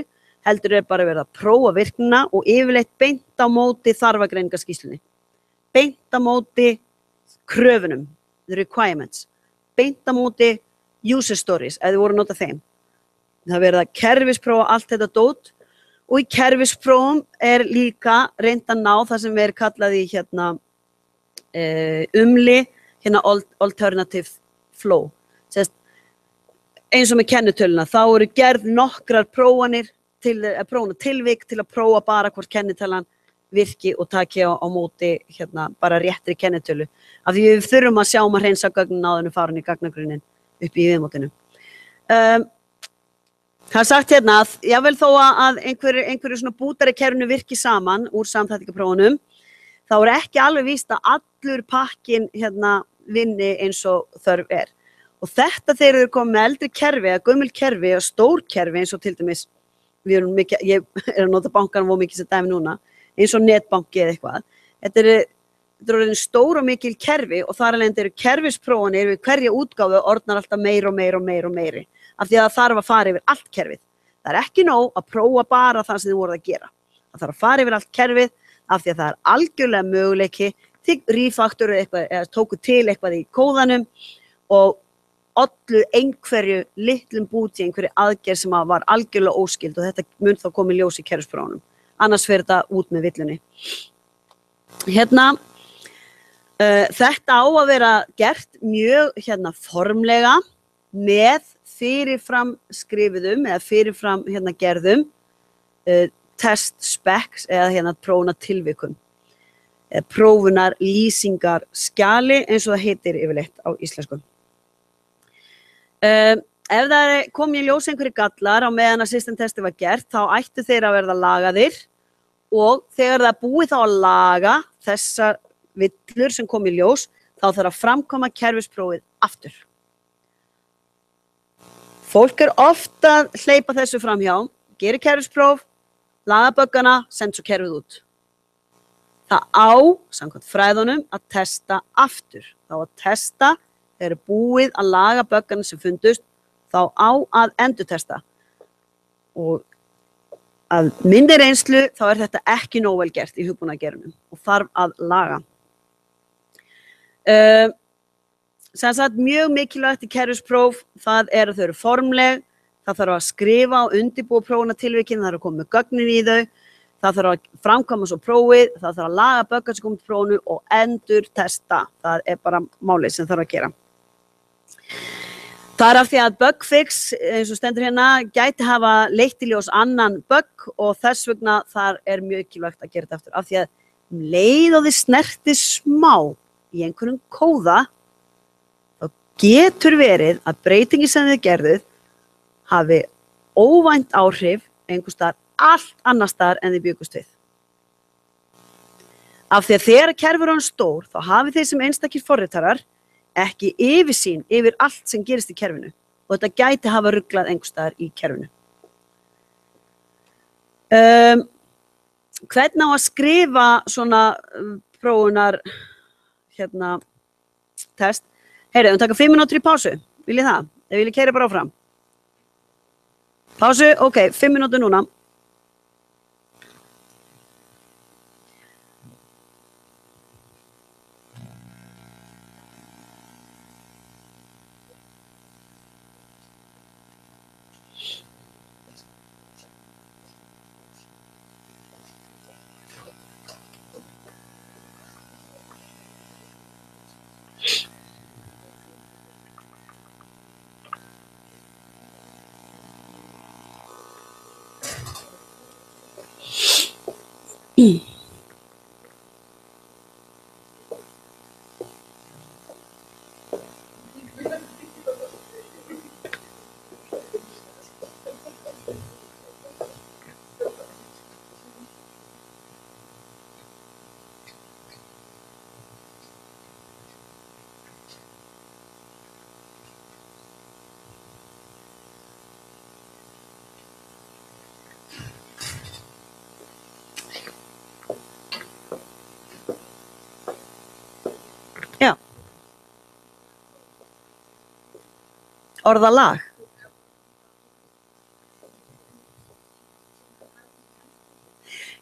Speaker 1: heldur er bara verið að prófa virknina og yfirleitt beint á móti þarfagreiningaskýrslunni. Beint á móti kröfunum, the requirements. Beint á móti user stories, ef þið voru að nota þeim. Það verið að kerfisprófa allt þetta dót og í kerfisprófum er líka reynt að ná það sem verið kallað í hérna uh, umli, hérna alternative flow. Sest, eins og með kennitöluna, þá eru gerð nokkrar prófanir til að prófuna tilvik til að prófa bara hvort kennitalan virki og taki á, á móti hérna bara réttri kennitölu. Af því við þurfum að sjá um að hreinsa gögnin áður en farin í gagnagrunninn upp í viðmótinu. Um, það er sagt hérna að jável þó að einhverju einhver svona bútar í kerfinu virki saman úr samþættingaprófunum, þá er ekki alveg víst að allur pakkin hérna vinni eins og þörf er. Og þetta þegar þau komið með eldri kerfi, eða gömul kerfi og stór kerfi eins og til dæmis, við erum mikið, ég er að nota bankanum og mikið sem dæmi núna, eins og netbanki eða eitthvað. Þetta er, þetta er stór og mikil kerfi og þar alveg eru kerfisprófanir við hverja útgáfu orðnar alltaf meir og meir og meir og meiri. Af því að það þarf að fara yfir allt kerfið. Það er ekki nóg að prófa bara það sem þið voruð að gera. Það þarf að fara yfir allt kerfið af því að það er algjörlega möguleiki til refaktoru eitthvað, eða tóku til eitthvað í kóðanum og ollu einhverju litlum búti, einhverju aðgerð sem var algjörlega óskild og þetta mun þá komið ljós í kerfisprófunum. Annars fer þetta út með villunni. Hérna, uh, þetta á að vera gert mjög hérna, formlega með fyrirfram skrifuðum eða fyrirfram hérna, gerðum uh, test specs eða hérna, prófuna tilvikum. Eða prófunar lýsingar skjali eins og það heitir yfirleitt á íslensku. Uh, ef það kom í ljós einhverju gallar á meðan að system testi var gert, þá ættu þeir að verða lagaðir og þegar það búið þá að laga þessar villur sem kom í ljós, þá þarf að framkoma kerfisprófið aftur. Fólk er ofta að hleypa þessu framhjá, gerir kerfispróf, laga böggana, send svo kerfið út. Það á, samkvæmt fræðunum, að testa aftur. Þá að testa þegar er búið að laga böggana sem fundust, þá á að endurtesta. Og að minni reynslu þá er þetta ekki nóg vel gert í hugbúnaðargerðunum og þarf að laga. Uh, sem sagt mjög mikilvægt í kerfispróf, það er að þau eru formleg, það þarf að skrifa og undirbúa prófunartilvikin, það þarf að koma með gögnin í þau, það þarf að framkvæma svo prófið, það þarf að laga böggar sem komið til prófunu og endur testa. Það er bara málið sem þarf að gera. Það er af því að bugfix, eins og stendur hérna, gæti hafa leitt í ljós annan bug og þess vegna þar er mjög mikilvægt að gera þetta aftur. Af því að um leið og þið snerti smá í einhverjum kóða, þá getur verið að breytingi sem þið gerðuð hafi óvænt áhrif einhvers staðar allt annar staðar en þið byggust við. Af því að þegar kerfið er stór, þá hafið þið sem einstakir forritarar ekki yfirsýn yfir allt sem gerist í kerfinu og þetta gæti hafa ruglað einhvers staðar í kerfinu. Um, hvernig á að skrifa svona prófunar hérna test? Heyrðu, við taka fimm mínútur í pásu. Viljið það? Eða viljið keyra bara áfram? Pásu, ok, fimm mínútur núna. Mm. Já. Orðalag.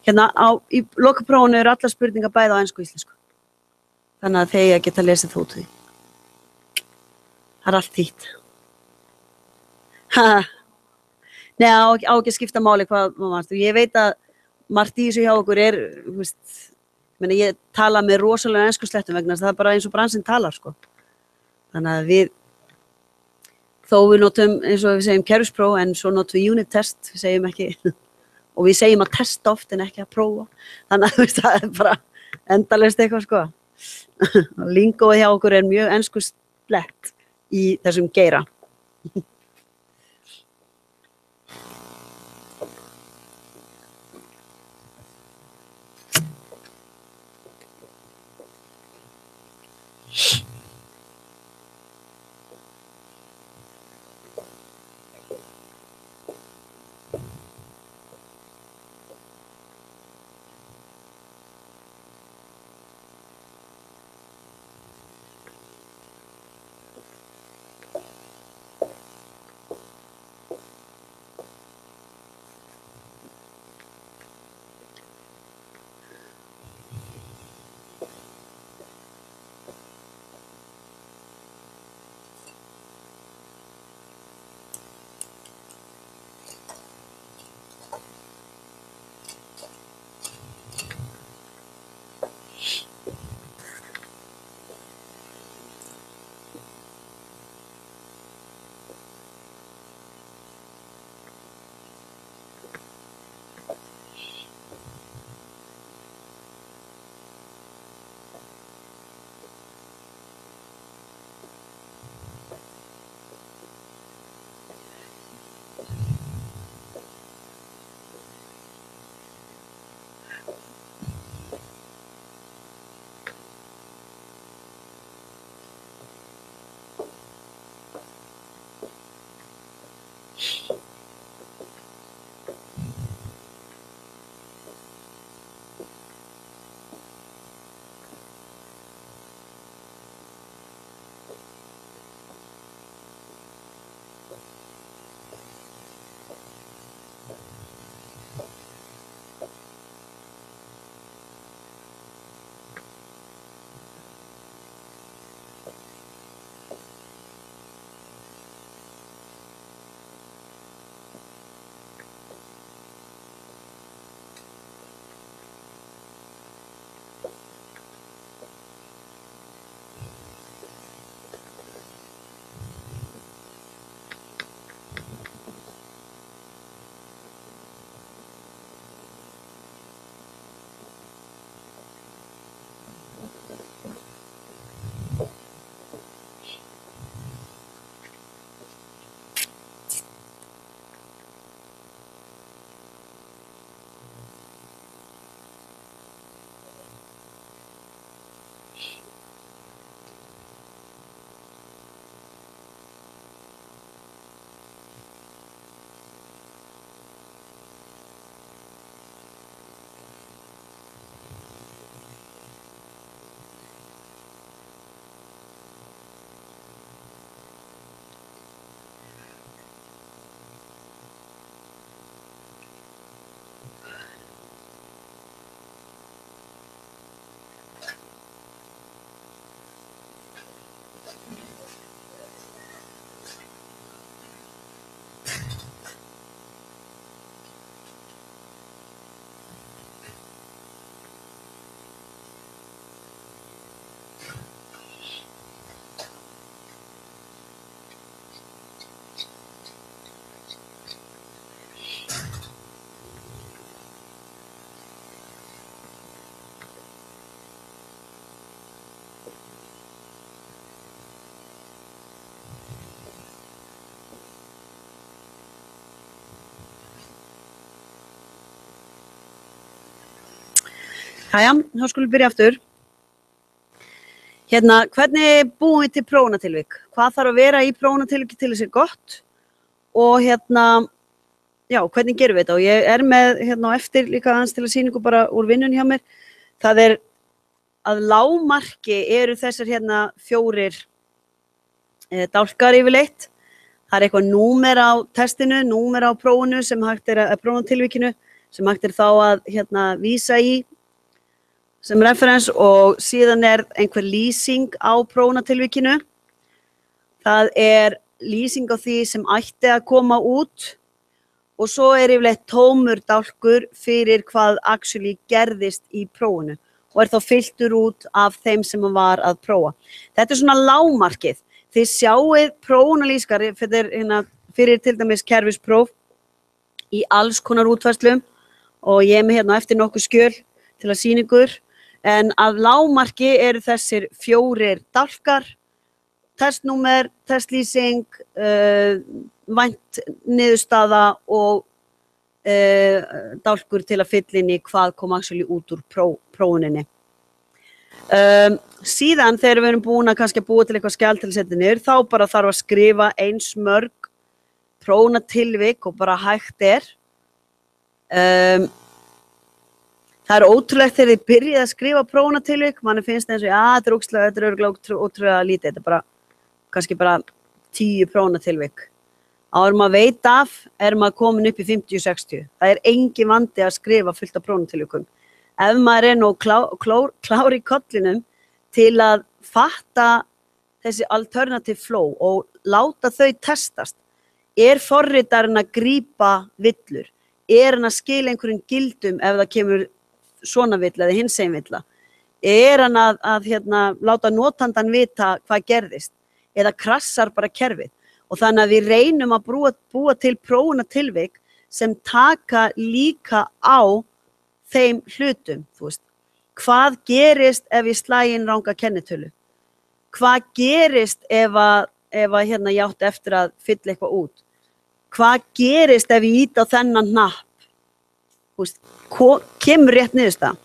Speaker 1: Hérna á, í lokaprófunu eru allar spurningar bæði á ensku og íslensku. Þannig að þeir geta lesið það út því. Það er allt þýtt. Ha. Nei, á, á ekki að skipta máli hvað maður. Ég veit að margt í þessu hjá okkur er, þú veist, meni, ég tala með rosalega ensku slettum vegna það er bara eins og bransinn talar, sko. Þannig að við, þó við notum, eins og við segjum kerfispróf, en svo notum við unit test, við segjum ekki, og við segjum að testa oft en ekki að prófa. Þannig að þú veist, það er bara endalaust eitthvað, sko. Lingóið hjá okkur er mjög ensku slett í þessum geira. Jæja, þá skulum við byrja aftur. Hérna, hvernig búum við til prófunatilvik? Hvað þarf að vera í prófunatilviki til þess að gott? Og hérna, já, hvernig gerum við þetta? Og ég er með hérna á eftir líka aðeins til að sýningu bara úr vinnun hjá mér. Það er að lágmarki eru þessar hérna fjórir e, dálkar yfirleitt. Það er eitthvað númer á testinu, númer á prófunu sem hægt er að prófunatilvikinu sem hægt er þá að hérna, vísa í sem referens og síðan er einhver lýsing á prófunatilvikinu. Það er lýsing á því sem ætti að koma út og svo er yfirleitt tómur dálkur fyrir hvað actually gerðist í prófunu og er þá fylltur út af þeim sem var að prófa. Þetta er svona lágmarkið. Þið sjáið prófunalýsingar fyrir, hérna, fyrir til dæmis kerfispróf í alls konar útfærslum og ég er með hérna eftir nokkuð skjöl til að sýna ykkur. En að lágmarki eru þessir fjórir dálkar, testnúmer, testlýsing, uh, vænt niðurstaða og uh, dálkur til að fylla inn í hvað kom actually út úr pró, prófuninni. Um, síðan þegar við erum búin að kannski að búa til eitthvað skjal til að setja niður, þá bara þarf að skrifa eins mörg prófunatilvik og bara hægt er. Um, Það er ótrúlegt þegar þið byrjið að skrifa prófunatilvik, manni finnst eins og, já, þetta er ótrúlega, þetta er örugglega ótrúlega lítið, þetta er bara, kannski bara tíu prófunatilvik. Áður maður veit af, er maður komin upp í fimmtíu til sextíu. Það er engin vandi að skrifa fullt af prófunatilvikum. Ef maður er nú klá, klár, klár í kollinum til að fatta þessi alternative flow og láta þau testast, er forritarinn að grípa villur, er hann að skila einhverjum gildum ef það kemur svona villa eða hinsegin villa, er hann að, að hérna, láta notandan vita hvað gerðist eða krassar bara kerfið og þannig að við reynum að búa, búa til prófunatilvik sem taka líka á þeim hlutum, þú veist, hvað gerist ef ég slæ inn ranga kennitölu, hvað gerist ef að, ef að hérna ég átti eftir að fylla eitthvað út, hvað gerist ef ég ít á þennan hnapp, þú veist, kemur rétt niðurstaða.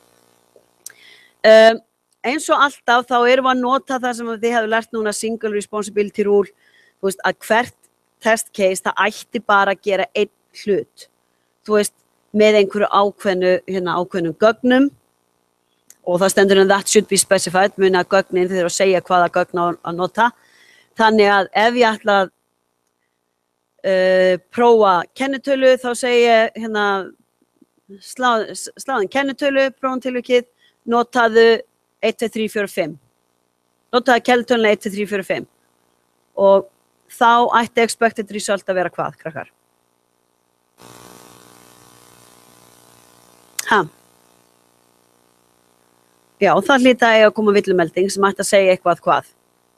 Speaker 1: Um, eins og alltaf þá erum við að nota það sem þið hefðu lært núna single responsibility rule, þú veist, að hvert test case það ætti bara að gera einn hlut, þú veist, með einhverju ákveðnu, hérna, ákveðnum gögnum og það stendur en that should be specified, muni að gögnin þið eru að segja hvaða gögn á að nota. Þannig að ef ég ætla að uh, prófa kennitölu þá segi ég hérna slá, sláðin kennitölu, prófuntilvikið, notaðu eitt, tvö, þrjú, fjögur, fimm. Notaðu kennitöluna eitt, tvö, þrjú, fjögur, fimm. Og þá ætti expected result að vera hvað, krakkar? Ha. Já, það hlýta að koma villumelding sem ætti að segja eitthvað hvað.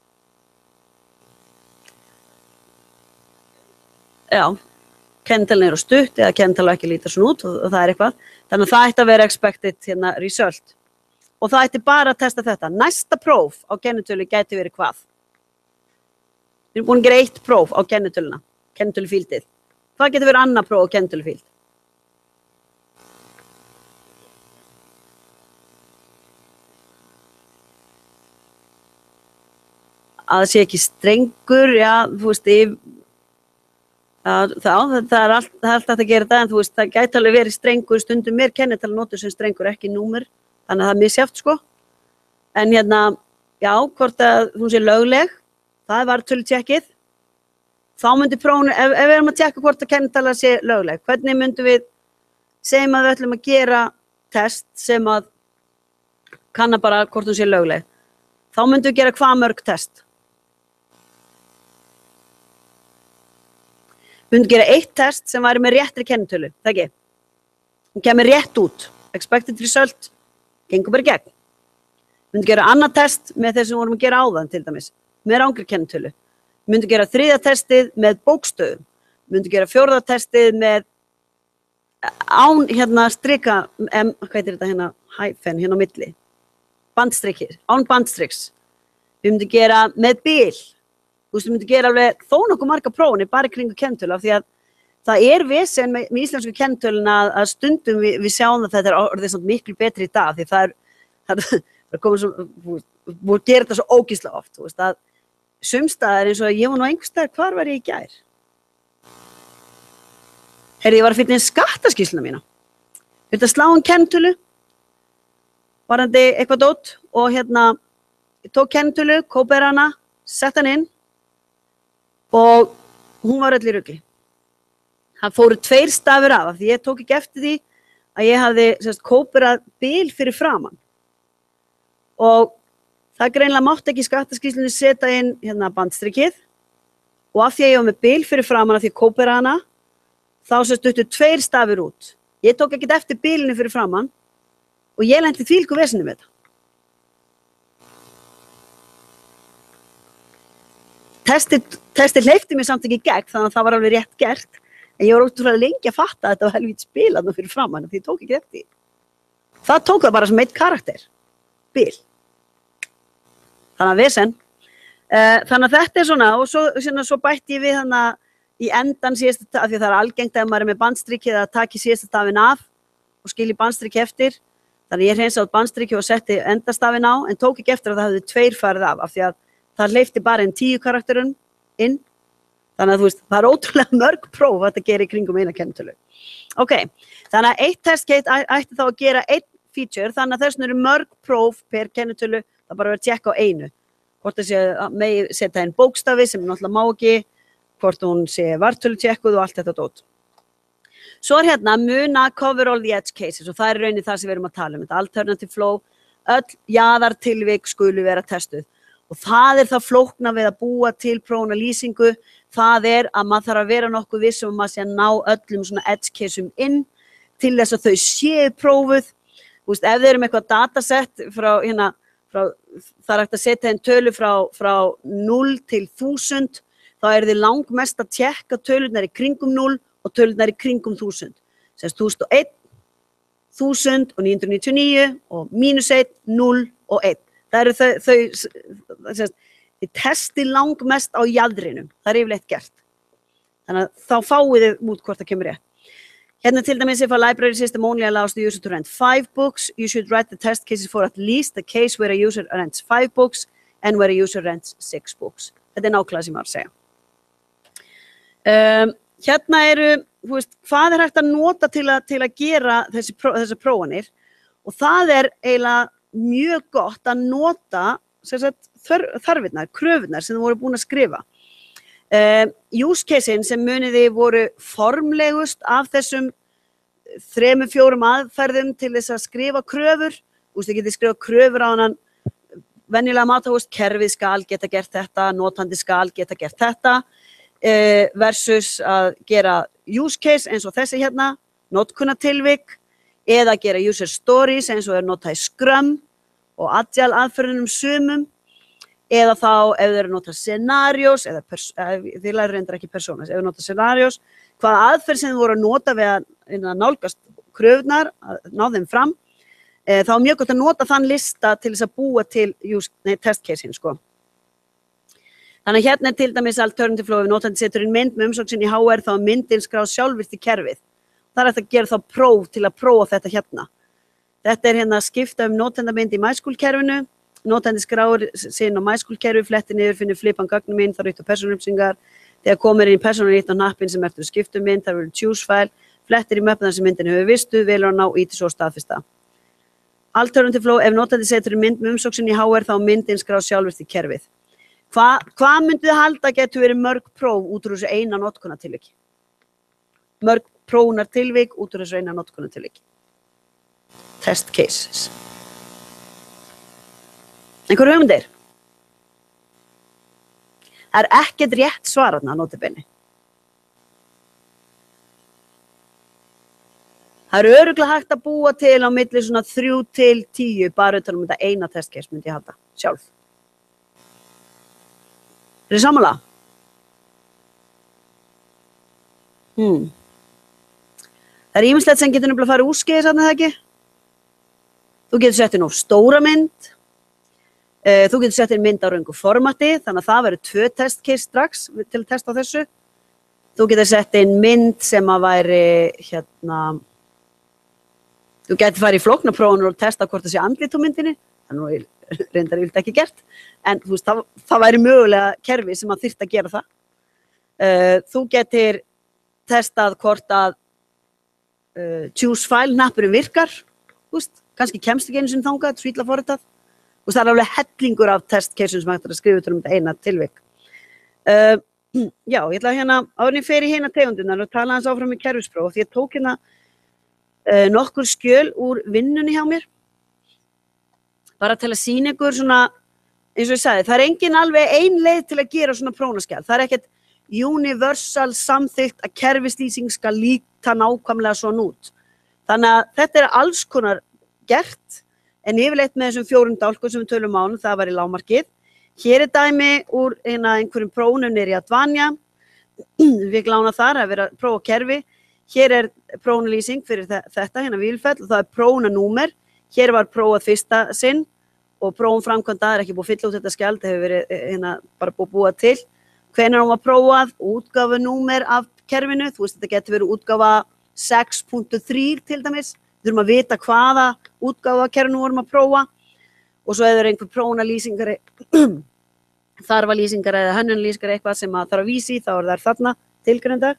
Speaker 1: Já, kennitölun er á stutt eða kennitala ekki líta svona út og, og það er eitthvað. Þannig að það ætti að vera expected hérna, result. Og það ætti bara að testa þetta. Næsta próf á kennitölu gæti verið hvað? Við erum búin að gera eitt próf á kennitöluna, kennitölufíldið. Hvað getur verið annað próf á kennitölufíld? Að það sé ekki strengur, já, þú veist, ég, að, það, það er allt, það er allt að gera það, en þú veist, það gæti alveg verið strengur, stundum mér kennitala notur sem strengur, ekki númer, þannig að það er misjafnt, sko. En hérna, já, hvort að hún sé lögleg, það var tölutjekkið, þá myndi prófunu, ef, ef við erum að tjekka hvort að kennitala sé lögleg, hvernig myndum við, segjum að við ætlum að gera test sem að kanna bara hvort hún sé lögleg, þá myndum við gera hvað mörg test? Við myndum gera eitt test sem væri með réttri kennitölu, það ekki? Hún kemur rétt út, expected result, gengur bara í gegn. Við myndum gera annað test með þeir sem vorum að gera áðan til dæmis, með rangri kennitölu. Við myndum gera þriðja testið með bókstöðum. Við myndum gera fjórða testið með án hérna strika, em, hvað heitir þetta hérna, hæfen hérna á milli, bandstrykir, án bandstryks. Við myndum gera með bil. Þú veist, við myndum gera alveg þó nokkuð marga prófunir bara í kringu kennitölu af því að það er vesen með, með íslensku kennitöluna að, að stundum við, við sjáum að þetta er orðið svona miklu betri í dag því það er, það er, það er komið svo, við gerum þetta svo ógeðslega oft, þú veist, að sumstaðar eins og ég var nú einhverstaðar, hvar var ég í gær? Herri, ég var að finna inn skattaskýrsluna mína. Þetta slá um kennitölu, varandi eitthvað dót og hérna, ég tók kennitölu, kópaði hana, sett hann inn og hún var öll í rugli. Það fóru tveir stafir af, af því ég tók ekki eftir því að ég hafði sérst, kóperað bil fyrir framan og það greinlega mátti ekki í skattaskýrslunni setja inn hérna bandstrykkið og af því að ég var með bil fyrir framan af því að kópera hana, þá sérst duttu tveir stafir út. Ég tók ekkert eftir bilinu fyrir framan og ég lenti þvílíku veseni með þetta. Testið, testið hleypti mér samt ekki í gegn, þannig að það var alveg rétt gert, en ég var ótrúlega lengi að fatta að þetta var helvít spilað fyrir framan því ég tók ekki eftir. Það tók það bara sem eitt karakter, bil. Þannig að vesen. Þannig að þetta er svona, og svo, svona, svo bætti ég við hana í endan síðasta, af því að það er algengt að maður er með bandstrykkið að taki síðasta stafinn af og skilji bandstrykki eftir. Þannig að ég hreinsaði út bandstrykki og setti endastafinn á, en tók ekki eftir að það hafði tveir farið af, af því að það hleypti bara inn tíu karakterun inn. Þannig að þú veist, það er ótrúlega mörg próf að þetta gerir í kringum eina kennitölu. Ok, þannig að eitt testcase ætti þá að gera einn feature, þannig að þessum eru mörg próf per kennitölu, það bara verið að tjekka á einu. Hvort það sé að megi setja inn bókstafi sem náttúrulega má ekki, hvort hún sé vartölu tjekkuð og allt þetta dót. Svo er hérna muna cover all the edge cases og það er raunin það sem við erum að tala um. Þetta alternative flow, öll jaðartilvik skulu vera testuð. Og það er það flókna við að búa til prófuna lýsingu, það er að maður þarf að vera nokkuð viss um að maður sé að ná öllum svona edge caseum inn til þess að þau séu prófuð. Þú veist, ef þeir eru með eitthvað datasett frá, hérna, frá, það er hægt að setja inn tölu frá, frá núll til þúsund, þá er þið langmest að tjekka tölurnar í kringum núll og tölurnar í kringum þúsund. Sérst þúsund og einn, þúsund og níu hundruð níutíu og níu og mínus einn, núll og einn. Það eru þau, þau sérst, þið testi langmest á jaðrinum, það er yfirleitt gert. Þannig að þá fáið þið út hvort það kemur rétt. Hérna til dæmis, if a library system only allows the user to rent five books, you should write the test cases for at least the case where a user rents five books and where a user rents six books. Þetta er nákvæmlega sem ég var að segja. Um, hérna eru, þú veist, hvað er hægt að nota til að, til að gera þessi, þessi prófanir og það er eiginlega mjög gott að nota sagt, þör, þarfirnar, kröfurnar sem þú voru búin að skrifa. Um, use casein sem muniði voru formlegust af þessum þremur, fjórum aðferðum til þess að skrifa kröfur. Þú veist, þið getið skrifa kröfur á hann venjulega matahúst, kerfið skal geta gert þetta, notandi skal geta gert þetta, uh, versus að gera use case eins og þessi hérna, notkunartilvik, eða gera user stories eins og er notað í Scrum og Agile aðferðunum sumum, eða þá ef þeir eru notað scenarios, eða þið lærir reyndar ekki personas, ef þeir notað scenarios, hvaða aðferð sem þið voru að nota við að, að nálgast kröfurnar, að ná þeim fram, e, þá er mjög gott að nota þann lista til þess að búa til use, nei, test case-in, sko. Þannig að hérna er til dæmis alternative flow, ef notandi setur inn mynd með umsókn í H R, þá er myndin skráð sjálfvirkt í kerfið. Það er hægt að gera þá próf til að prófa þetta hérna. Þetta er hérna að skipta um notendamynd í MySchool-kerfinu, notandi skráir sín á MySchool-kerfi, fletti niður, finnur flipan gögnum inn, þar rýttu persónuupplýsingar, þegar komir inn persónurýtt á hnappinn sem ertu skiptum mynd, þar verður choose file, flettir í möppunar sem myndin hefur vistu, velur að ná íti svo staðfesta. Alternative flow, ef notandi setur mynd með umsókn í H R, þá myndin skráð sjálfvirkt í kerfið. Hva, hvað myndið þið halda getur verið mörg próf út úr þessu eina notkunartilviki? Mörg prófunartilvik út úr þessu eina notkunartilviki. Test cases. Einhverju hugmyndir? Það er ekkert rétt svar þarna, notabenni. Það er örugglega hægt að búa til á milli svona þrjú til tíu bara utan um þetta eina testcase myndi ég halda, sjálf. Er þið sammála? Hmm. Það er ýmislegt sem getur nefnilega að fara úrskeiðis þarna, það ekki? Þú getur sett inn of stóra mynd. Þú getur sett inn mynd á röngu formati, þannig að það verður tvö testcase strax til að testa á þessu. Þú getur sett inn mynd sem að væri, hérna, þú getur farið í flóknaprófunum og testa hvort það sé andlit á myndinni, þannig að reyndar yfirleitt ekki gert, en þú veist, það, það væri mögulega kerfi sem að þyrfti að gera það. Þú getur testað hvort að uh, choose file hnappurinn virkar, þú veist, kannski kemst ekki einu sinni þangað, svo illa forritað. Og það er alveg hellingur af test cases sem hægt er að skrifa um þetta eina tilvik. Uh, já, ég ætla hérna, áður en ég fer í hina tegundunar og tala hans áfram í kerfispróf, því ég tók hérna uh, nokkur skjöl úr vinnunni hjá mér. Bara til að sýna ykkur svona, eins og ég sagði, það er engin alveg ein leið til að gera svona prófanaskjal. Það er ekkert universal samþykkt að kerfislýsing skal líta nákvæmlega svona út. Þannig að þetta er alls konar gert, en yfirleitt með þessum fjórum dálkum sem við tölum á, það var í lágmarkið. Hér er dæmi úr eina einhverjum prófunum niður í Advanja. Við glána þar að vera að prófa kerfi. Hér er prófunalýsing fyrir þetta, hérna Vílfell, og það er prófunanúmer. Hér var prófað fyrsta sinn og prófum framkvæmda er ekki búið að fylla út þetta skjal, það hefur verið hérna bara búið að búa til. Hvenær hún var prófað, útgáfunúmer af kerfinu, þú veist þetta getur verið útgáfa sex punkt þrjú til dæmis. Við þurfum að vita hvaða útgáfa af kerfinu vorum að prófa og svo eða einhver prófunalýsingar, þarfalýsingar eða hönnunarlýsingar eitthvað sem að þarf að vísi, þá er það þarna tilgreindar.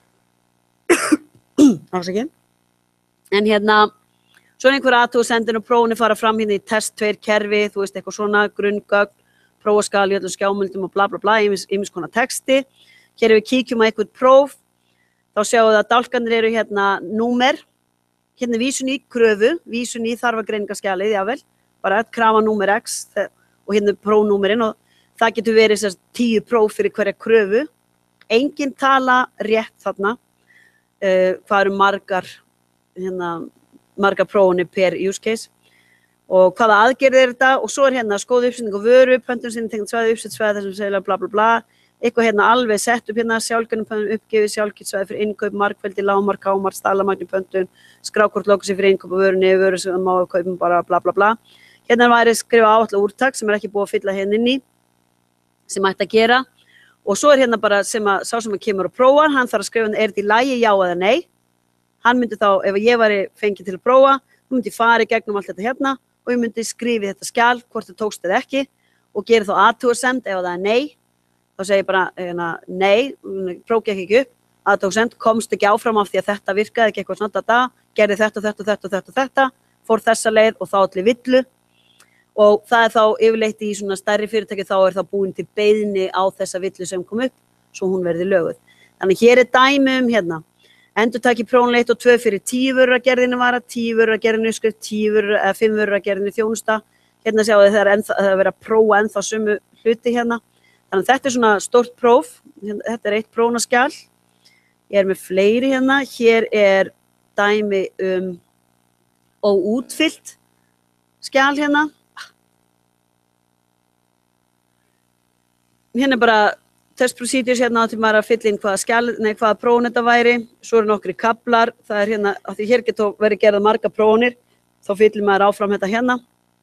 Speaker 1: Ásaki. En hérna, svo er einhver athugasemdir og prófunni fara fram hérna í test tveir kerfi, þú veist eitthvað svona, grunngögn, prófaskal í öllum skjámyndum og bla bla bla, ýmis konar texti. Hér ef við kíkjum á eitthvað próf, þá sjáum við að dálkarnir eru hérna númer, hérna vísun í kröfu, vísun í þarfagreiningarskjalið, jável, bara krafa númer X og hérna prófnúmerinn og það getur verið þess tíu próf fyrir hverja kröfu. Engin tala rétt þarna, uh, hvað eru margar, hérna, margar prófunni per use case og hvaða aðgerð er þetta og svo er hérna skoðu uppsetning og vöru, pöntun sinni tengd svæði, uppsett svæði þessum segjulega bla bla bla, eitthvað hérna alveg sett upp hérna, sjálfgjörnum pöntun uppgefið, sjálfgjörn svæði fyrir innkaup, markveldi, lágmark, hámark, staðlamagni pöntun, skrákort lokaði fyrir innkaup og vörunni, vöru sem má kaupum bara bla bla bla. Hérna væri skrifa áætla úrtak sem er ekki búið að fylla hérna inn í, sem ætti að gera og svo er hérna bara sem að sá sem að kemur og prófar, hann þarf að skrifa er þetta í lagi, já eða nei. Hann myndi þá, ef ég væri fengið til að prófa, þá myndi ég fara í gegnum allt þetta hérna og ég myndi skrifa þetta skjal, hvort það tókst eða ekki og gera þá athugasemd ef það er nei. Þá segi ég bara hérna, nei, próf gekk ekki upp, athugasemd, komst ekki áfram af því að þetta virkaði ekki eitthvað svona þetta, gerði þetta og þetta og þetta og þetta og þetta, fór þessa leið og þá allir villu. Og það er þá yfirleitt í svona stærri fyrirtæki þá er það búin til beiðni á þessa villu sem kom upp, svo hún verði löguð. Þannig hér er dæmi um hérna, endurtaki prófun eitt og tvö fyrir tíu vörur að gerðinu vara, tíu vörur að gerðinu skrift, tíu vörur eða fimm vörur að gerðinu þjónusta. Hérna sjáu þið það er ennþá, það er verið að prófa ennþá sömu hluti hérna. Þannig að þetta er svona stórt próf, þetta er eitt prófunaskjal. Ég er með fleiri hérna, hér er dæmi um óútfyllt skjal hérna. Hérna er bara test procedures hérna átti maður að fylla inn hvaða skjal, nei hvaða prófun þetta væri, svo eru nokkri kaflar, það er hérna, af því hér getur verið gerðað marga prófunir, þá fyllum maður áfram þetta hérna.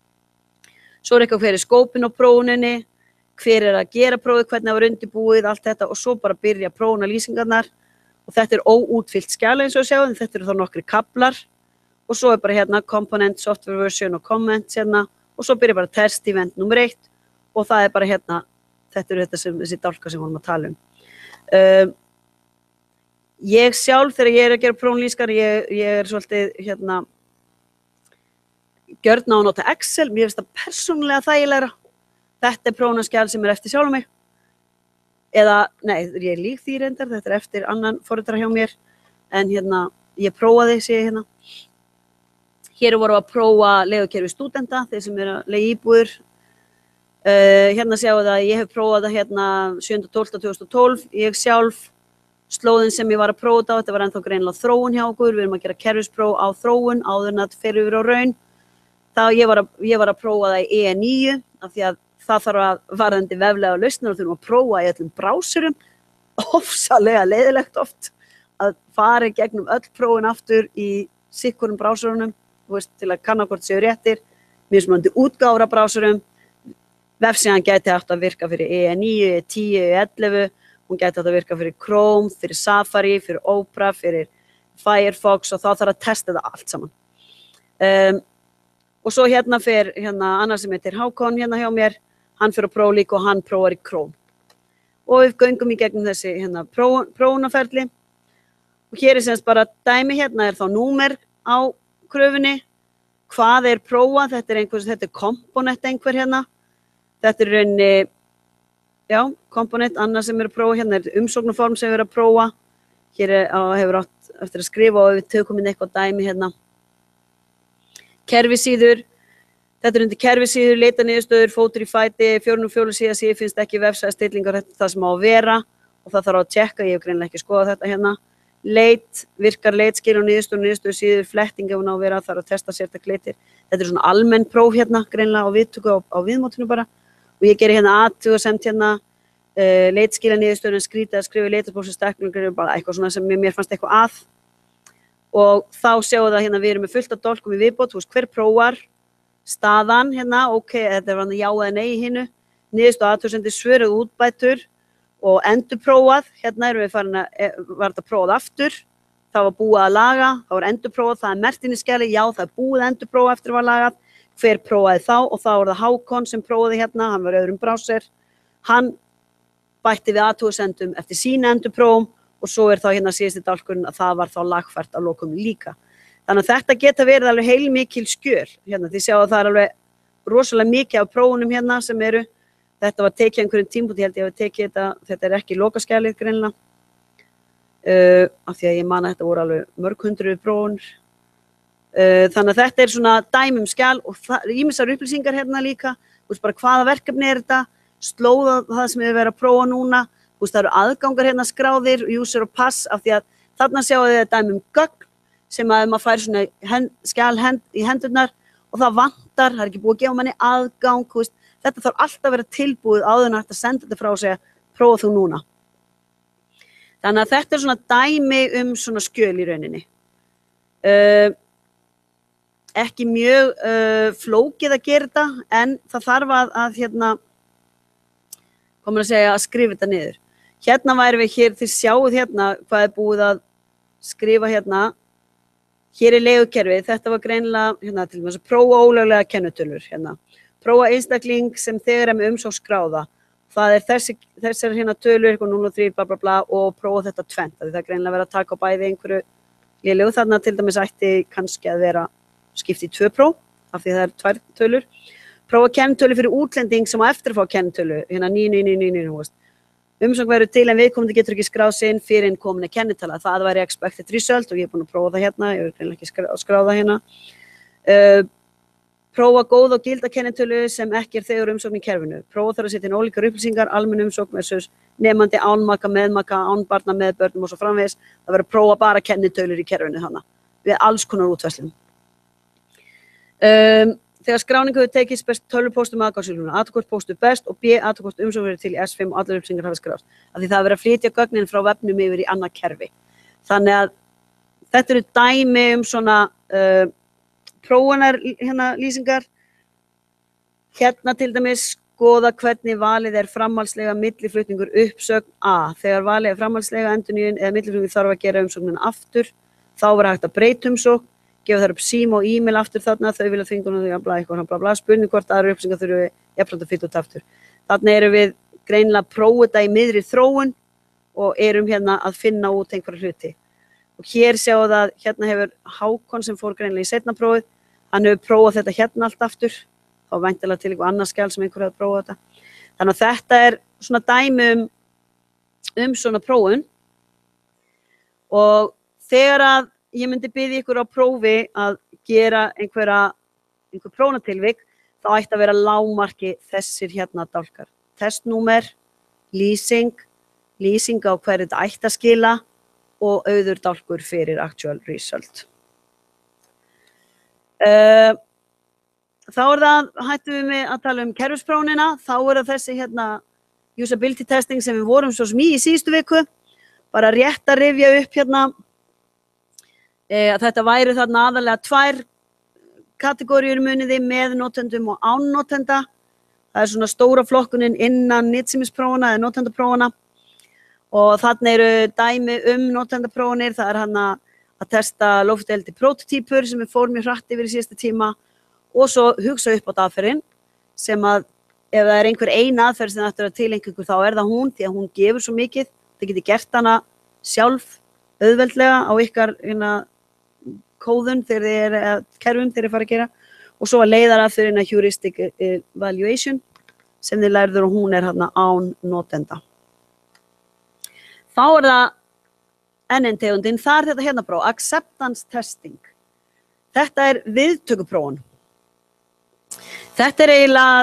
Speaker 1: Svo er eitthvað hver er skópin á prófuninni, hver er að gera prófið, hvernig það var undirbúið, allt þetta og svo bara byrja prófunarlýsingarnar og þetta er óútfyllt skjal eins og sjáum, þetta eru þá nokkri kaflar og svo er bara hérna component, software version og comments hérna og svo byrja bara test event nummer eitt og það er bara hérna þetta eru þetta sem, þessi dálka sem við vorum að tala um. Um, ég sjálf þegar ég er að gera prófunlýsingar, ég, ég er svolítið hérna, gjörn á að nota Excel, mér finnst það persónulega þægilegra. Þetta er prófunarskjal sem er eftir sjálf mig. Eða, nei, ég lík því reyndar, þetta er eftir annan foreldra hjá mér, en hérna, ég prófaði, sé ég hérna. Hér vorum við að prófa leigukerfi stúdenta, þeir sem eru að leiga íbúðir. Uh, hérna sjáu það að ég hef prófað það hérna sjöunda tólfta tvö þúsund og tólf, ég sjálf, slóðin sem ég var að prófa þetta, þetta var ennþá greinilega þróun hjá okkur, við erum að gera kerfispróf á þróun, áður en að fer yfir á raun. Þá ég var að, ég var að prófa það í E níu, af því að það þarf að varðandi veflega lausnar og þurfum að prófa í öllum brásurum, ofsalega leiðilegt oft, að fara í gegnum öll prófin aftur í sikkurum brásurunum, þú veist, til að kanna hvort séu réttir, mismunandi útgáfur af brásurum. Vefsíðan gæti átt að virka fyrir E níu, E tíu, E ellefu, hún gæti átt að virka fyrir Chrome, fyrir Safari, fyrir Opera, fyrir Firefox og þá þarf að testa það allt saman. Um, og svo hérna fyrir hérna, annar sem heitir Hákon hérna hjá mér, hann fyrir að prófa líka og hann prófar í Chrome. Og við göngum í gegnum þessi hérna, pró, prófunaferli og hér er semst bara dæmi hérna er þá númer á kröfunni, hvað er prófað, þetta er einhvers, þetta er komponent einhver hérna. Þetta er rauninni, já, komponent, annað sem er að prófa, hérna er umsóknarform sem við erum að prófa, hér er, á, hefur átt eftir að skrifa og við tökum inn eitthvað dæmi hérna. Kerfisíður, þetta er undir kerfisíður, leita niðurstöður, fótur í fæti, fjórnum fjólu síða síð finnst ekki vefsæðstillingar, þetta er það sem á að vera og það þarf að tjekka, ég hef greinilega ekki skoðað þetta hérna. Leit, virkar leitskil og niðurstöður, niðurstöður síður, fletting ef hún á að vera, þarf að testa sértak leitir. Þetta er svona almenn próf hérna, greinilega á viðtöku á, á viðmótinu bara og ég geri hérna athugasemd hérna, uh, leitskila niðurstöður en skrýta að skrifa leitarpróf sem stekklungur, bara eitthvað svona sem mér fannst eitthvað að og þá sjáum það hérna við erum með fullt af dálkum í viðbót, þú veist hver prófar, staðan hérna, ok, þetta er já eða nei í hinu, niðurstöðu athugasemdir, svöruð útbætur og endurprófað, hérna erum við farin að, var þetta prófað aftur, það var búið að laga, það var endurprófað, það er merkt inn í skjali, já það er búið endurprófað eftir að var lagað, hver prófaði þá og þá var það Hákon sem prófaði hérna, hann var öðrum brásir, hann bætti við athugasemdum eftir sína endurprófum og svo er þá hérna síðasti dálkurinn að það var þá lagfært að lokum líka. Þannig að þetta geta verið alveg heilmikil skjöl, hérna þið sjáu að það er alveg rosalega mikið af prófunum hérna sem eru, þetta var tekið einhverjum tímpúti, ég held ég að tekið þetta, þetta er ekki lokaskjalið greinilega, uh, af því að ég man að þetta voru alveg mörg hundruð prófunir. Uh, þannig að þetta er svona dæmi um skjal og ýmsar upplýsingar hérna líka, þú veist bara hvaða verkefni er þetta, slóða það sem er verið að prófa núna, þú veist það eru aðgangar hérna skráðir, user og pass, af því að þarna sjáu þið dæmi um gögn sem að maður fær svona hend, skjal hend, í hendurnar og það vantar, það er ekki búið að gefa manni aðgang, þú veist, þetta þarf alltaf að vera tilbúið áður en hægt að senda þetta frá og segja, prófa þú núna. Þannig að þetta er svona dæmi um svona skjöl í rauninni. Uh, ekki mjög uh, flókið að gera þetta, en það þarf að, að hérna, komur að segja, að skrifa þetta niður. Hérna væri við hér, þið sjáuð hérna hvað er búið að skrifa hérna. Hér er leigukerfið, þetta var greinilega, hérna, til dæmis að prófa ólöglega kennitölur, hérna. Prófa einstakling sem þegar er með umsókn skráða. Það er þessi, þessar hérna tölur, eitthvað núll og þrjú, bla bla bla og prófa þetta tvennt. Það er greinilega verið að taka á bæði einhverju lélegu. Þarna til dæmis ætti kannski að vera skipt í tvö próf, af því það er tvær tölur. Prófa kennitölu fyrir útlending sem á eftir að fá kennitölu, hérna níu níu níu níu níu, þú veist. Umsókn verður til en viðkomandi getur ekki skráð sig inn fyrir inn komin kennitala. Það væri expected result og ég er búin að prófa það hérna, ég er greinilega ekki skrá, skráða hérna. Uh, Prófa góð og gilda kennitölu sem ekki er þegar umsókn í kerfinu. Prófa þarf að setja inn ólíkar upplýsingar, almenn umsókn versus nemandi án maka, með maka, án barna, með börnum og svo framvegis. Það verður að prófa bara kennitölur í kerfinu þannig, við alls konar útfærslum. Um, þegar skráningu hefur tekist best tölvupóstum aðgangssíluna, aðkort póstu best og B aðkort umsókn verður til í S fimm og allar upplýsingar hafa skrást. Af því það verður að flytja gögnin frá vefnum yfir í annað kerfi. Þannig að þetta eru dæmi um svona uh, prófanar hérna lýsingar. Hérna til dæmis skoða hvernig valið er framhaldslega milliflutningur uppsögn A. Þegar valið er framhaldslega endurnýjun eða milliflutningur þarf að gera umsóknina aftur, þá verður hægt að breyta umsókn, gefa þær upp síma og e-mail aftur þarna, þau vilja þvinga hún að bla eitthvað, bla bla, spurning hvort aðra upplýsingar þurfum við jafnframt að fylla út aftur. Þarna erum við greinilega að prófa þetta í miðri þróun og erum hérna að finna út einhverja hluti. Og hér sjáum það að hérna hefur Hákon sem fór greinilega í seinna prófið, hann hefur prófað þetta hérna allt aftur, þá væntanlega til eitthvað annað skjal sem einhver hefur prófað þetta. Þannig að þetta er svona dæmi um, um svona prófun og þegar að ég myndi biðja ykkur á prófi að gera einhverja, einhver prófnatilvik, þá ætti að vera lágmarki þessir hérna dálkar. Testnúmer, lýsing, lýsing á hverju þetta ætti að skila og auður dálkur fyrir actual result. Uh, þá er það, hættum við með að tala um kerfisprófnina, þá er það þessi hérna usability testing sem við vorum svo sem í í síðustu viku, bara rétt að rifja upp hérna að þetta væri þarna aðalega tvær kategóriur muniði með notendum og án notenda. Það er svona stóra flokkunin innan nýtsýmisprófana eða notendaprófana og þarna eru dæmi um notendaprófanir. Það er hann að testa loftdeldi prototípur sem við fórum í hratt yfir í síðasta tíma og svo hugsa upp á aðferðin sem að ef það er einhver ein aðferð sem þetta er að tilengja ykkur þá er það hún því að hún gefur svo mikið. Þið getið gert hana sjálf auðveldlega á ykkar hérna, kóðun þegar þið er að kerfum þegar þið fara að gera og svo að leiðar að fyrir heuristic evaluation sem þið lærður og hún er hérna án notenda. Þá er það N N tegundin, það er þetta hérna próf, acceptance testing. Þetta er viðtökuprófun. Þetta er eiginlega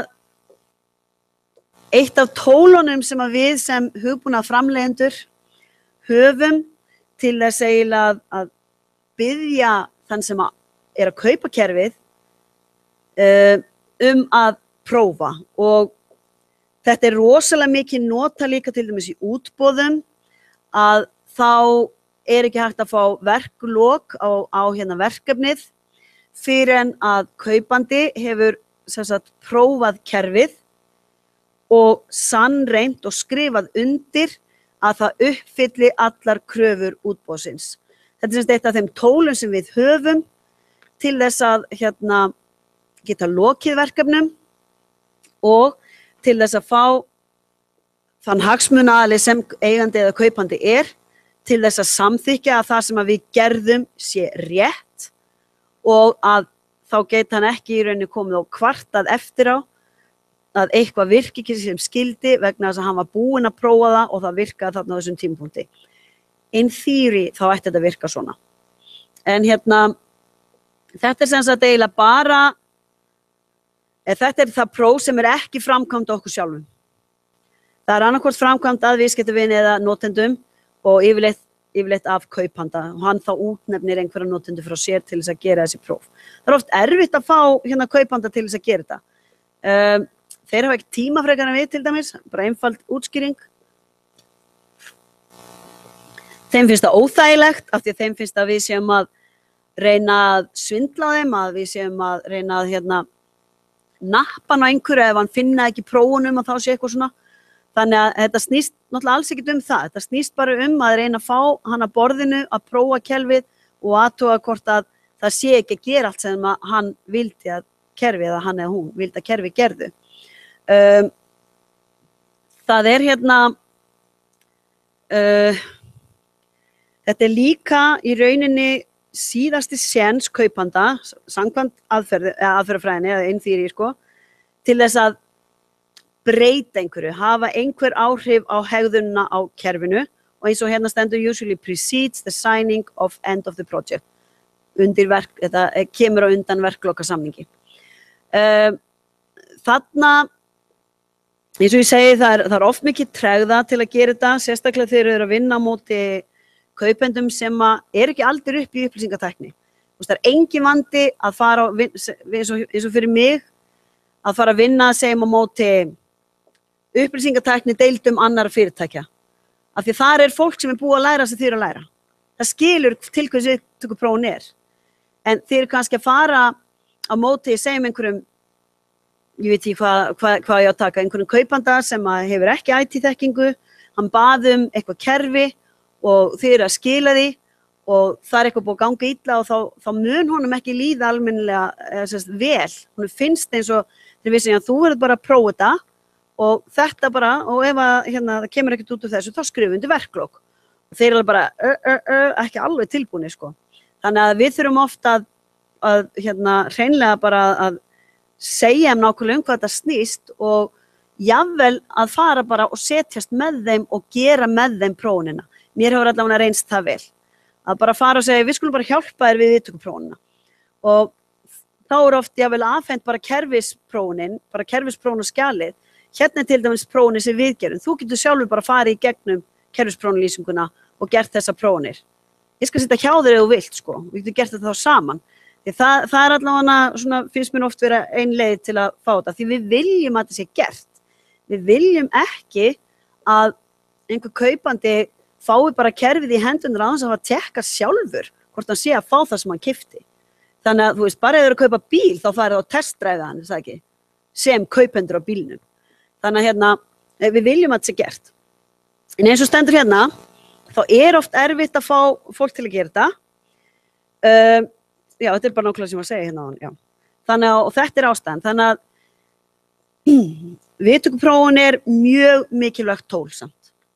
Speaker 1: eitt af tólunum sem að við sem hugbúnað framleiðendur höfum til þess eiginlega að, að biðja þann sem að er að kaupa kerfið uh, um að prófa. Og þetta er rosalega mikið nota líka til dæmis í útboðum að þá er ekki hægt að fá verklok á, á hérna verkefnið fyrir en að kaupandi hefur sem sagt prófað kerfið og sannreynt og skrifað undir að það uppfylli allar kröfur útboðsins. Þetta er sem sagt eitt af þeim tólum sem við höfum til þess að hérna, geta lokið verkefnum og til þess að fá þann hagsmunaaðili sem eigandi eða kaupandi er til þess að samþykkja að það sem að við gerðum sé rétt og að þá geta hann ekki í rauninni komið og kvartað eftir á að eitthvað virki ekki sem skildi vegna þess að hann var búinn að prófa það og það virkaði þarna á þessum tímapunkti. In theory þá ætti þetta að virka svona. En hérna, þetta er sem sagt eiginlega bara, þetta er það próf sem er ekki framkvæmt okkur sjálfum. Það er annarkvort framkvæmt að viðskiptavini eða notendum og yfirleitt, yfirleitt af kaupanda og hann þá útnefnir einhverja notendur frá sér til þess að gera þessi próf. Það er oft erfitt að fá hérna kaupanda til þess að gera þetta. Um, þeir hafa ekki tíma frekar en við til dæmis, bara einfald útskýring. Þeim finnst það óþægilegt af því að þeim finnst að við séum að reyna að svindla þeim, að við séum að reyna að hérna, nappa hann á einhverju ef hann finna ekki prófunum og þá sé eitthvað svona. Þannig að þetta snýst náttúrulega alls ekkert um það. Þetta snýst bara um að reyna að fá hann að borðinu, að prófa kerfið og athuga hvort að það sé ekki að gera allt sem hann vildi að kerfið eða hann eða hún vildi að kerfið gerðu. Um, það er hérna, uh, þetta er líka í rauninni síðasti séns kaupanda, samkvæmt aðferð, aðferðafræðinni eða innþýri, sko, til þess að breyta einhverju, hafa einhver áhrif á hegðunna á kerfinu og eins og hérna stendur usually precedes the signing of end of the project. Undir verk, þetta kemur á undan verklokasamningi. Uh, þarna, eins og ég segi, það er, það er oft mikið tregða til að gera þetta, sérstaklega þegar þeir eru að vinna á móti kaupendum sem er ekki aldur upp í upplýsingatækni. Það er engin vandi að fara, á, eins og, eins og fyrir mig, að fara að vinna segjum á móti upplýsingatækni deildum annarra fyrirtækja. Af því þar er fólk sem er búið að læra sem þeir eru að læra. Það skilur til hvers viðtökuprófun er. En þeir eru kannski að fara á móti, segjum einhverjum, ég veit ekki hvað, hvað, hvað ég á að taka, einhverjum kaupanda sem hefur ekki I T-þekkingu, hann bað um eitthvað kerfi og þeir eru að skila því og það er eitthvað búið að ganga illa og þá, þá mun honum ekki líða almennilega eða, vel. Honum finnst eins og þeir vissi að þú verður bara að prófa þetta og þetta bara, og ef að, hérna, það kemur ekkert út úr þessu, þá skrifum við undir verklok. Og þeir eru bara ö, ö, ö, ekki alveg tilbúinir, sko. Þannig að við þurfum ofta að, að hérna, hreinlega bara að segja um nákvæmlega um hvað þetta snýst og jafnvel að fara bara og setjast með þeim og gera með þeim prófunina. Mér hefur allavega reynst það vel. Að bara fara og segja, við skulum bara hjálpa þér við viðtökuprófunina. Og þá er oft jafnvel afhent bara kerfisprófunin, bara kerfisprófun og skjalið. Hérna er til dæmis prófunir sem við gerum. Þú getur sjálfur bara farið í gegnum kerfisprófunlýsinguna og gert þessa prófunir. Ég skal sitja hjá þér ef þú vilt, sko. Við getum gert þetta þá saman. Því það, það er allavega, svona, finnst mér oft vera ein leið til að fá þetta. Því við viljum að þetta sé gert. Við viljum ekki að einhver kaupandi fái bara kerfið í hendunar á þess að hafa að tekka sjálfur hvort hann sé að fá það sem hann keypti. Þannig að þú veist, bara ef þú eru að kaupa bíl þá farið á testdræða hann, það ekki, sem kaupendur á bílnum. Þannig að hérna, við viljum að þetta sé gert. En eins og stendur hérna, þá er oft erfitt að fá fólk til að gera þetta. Uh, já, þetta er bara nákvæmlega sem að segja hérna á hann, já. Þannig að, og þetta er ástæðan, þannig að viðtökuprófun er mjög mikilvægt tól samt.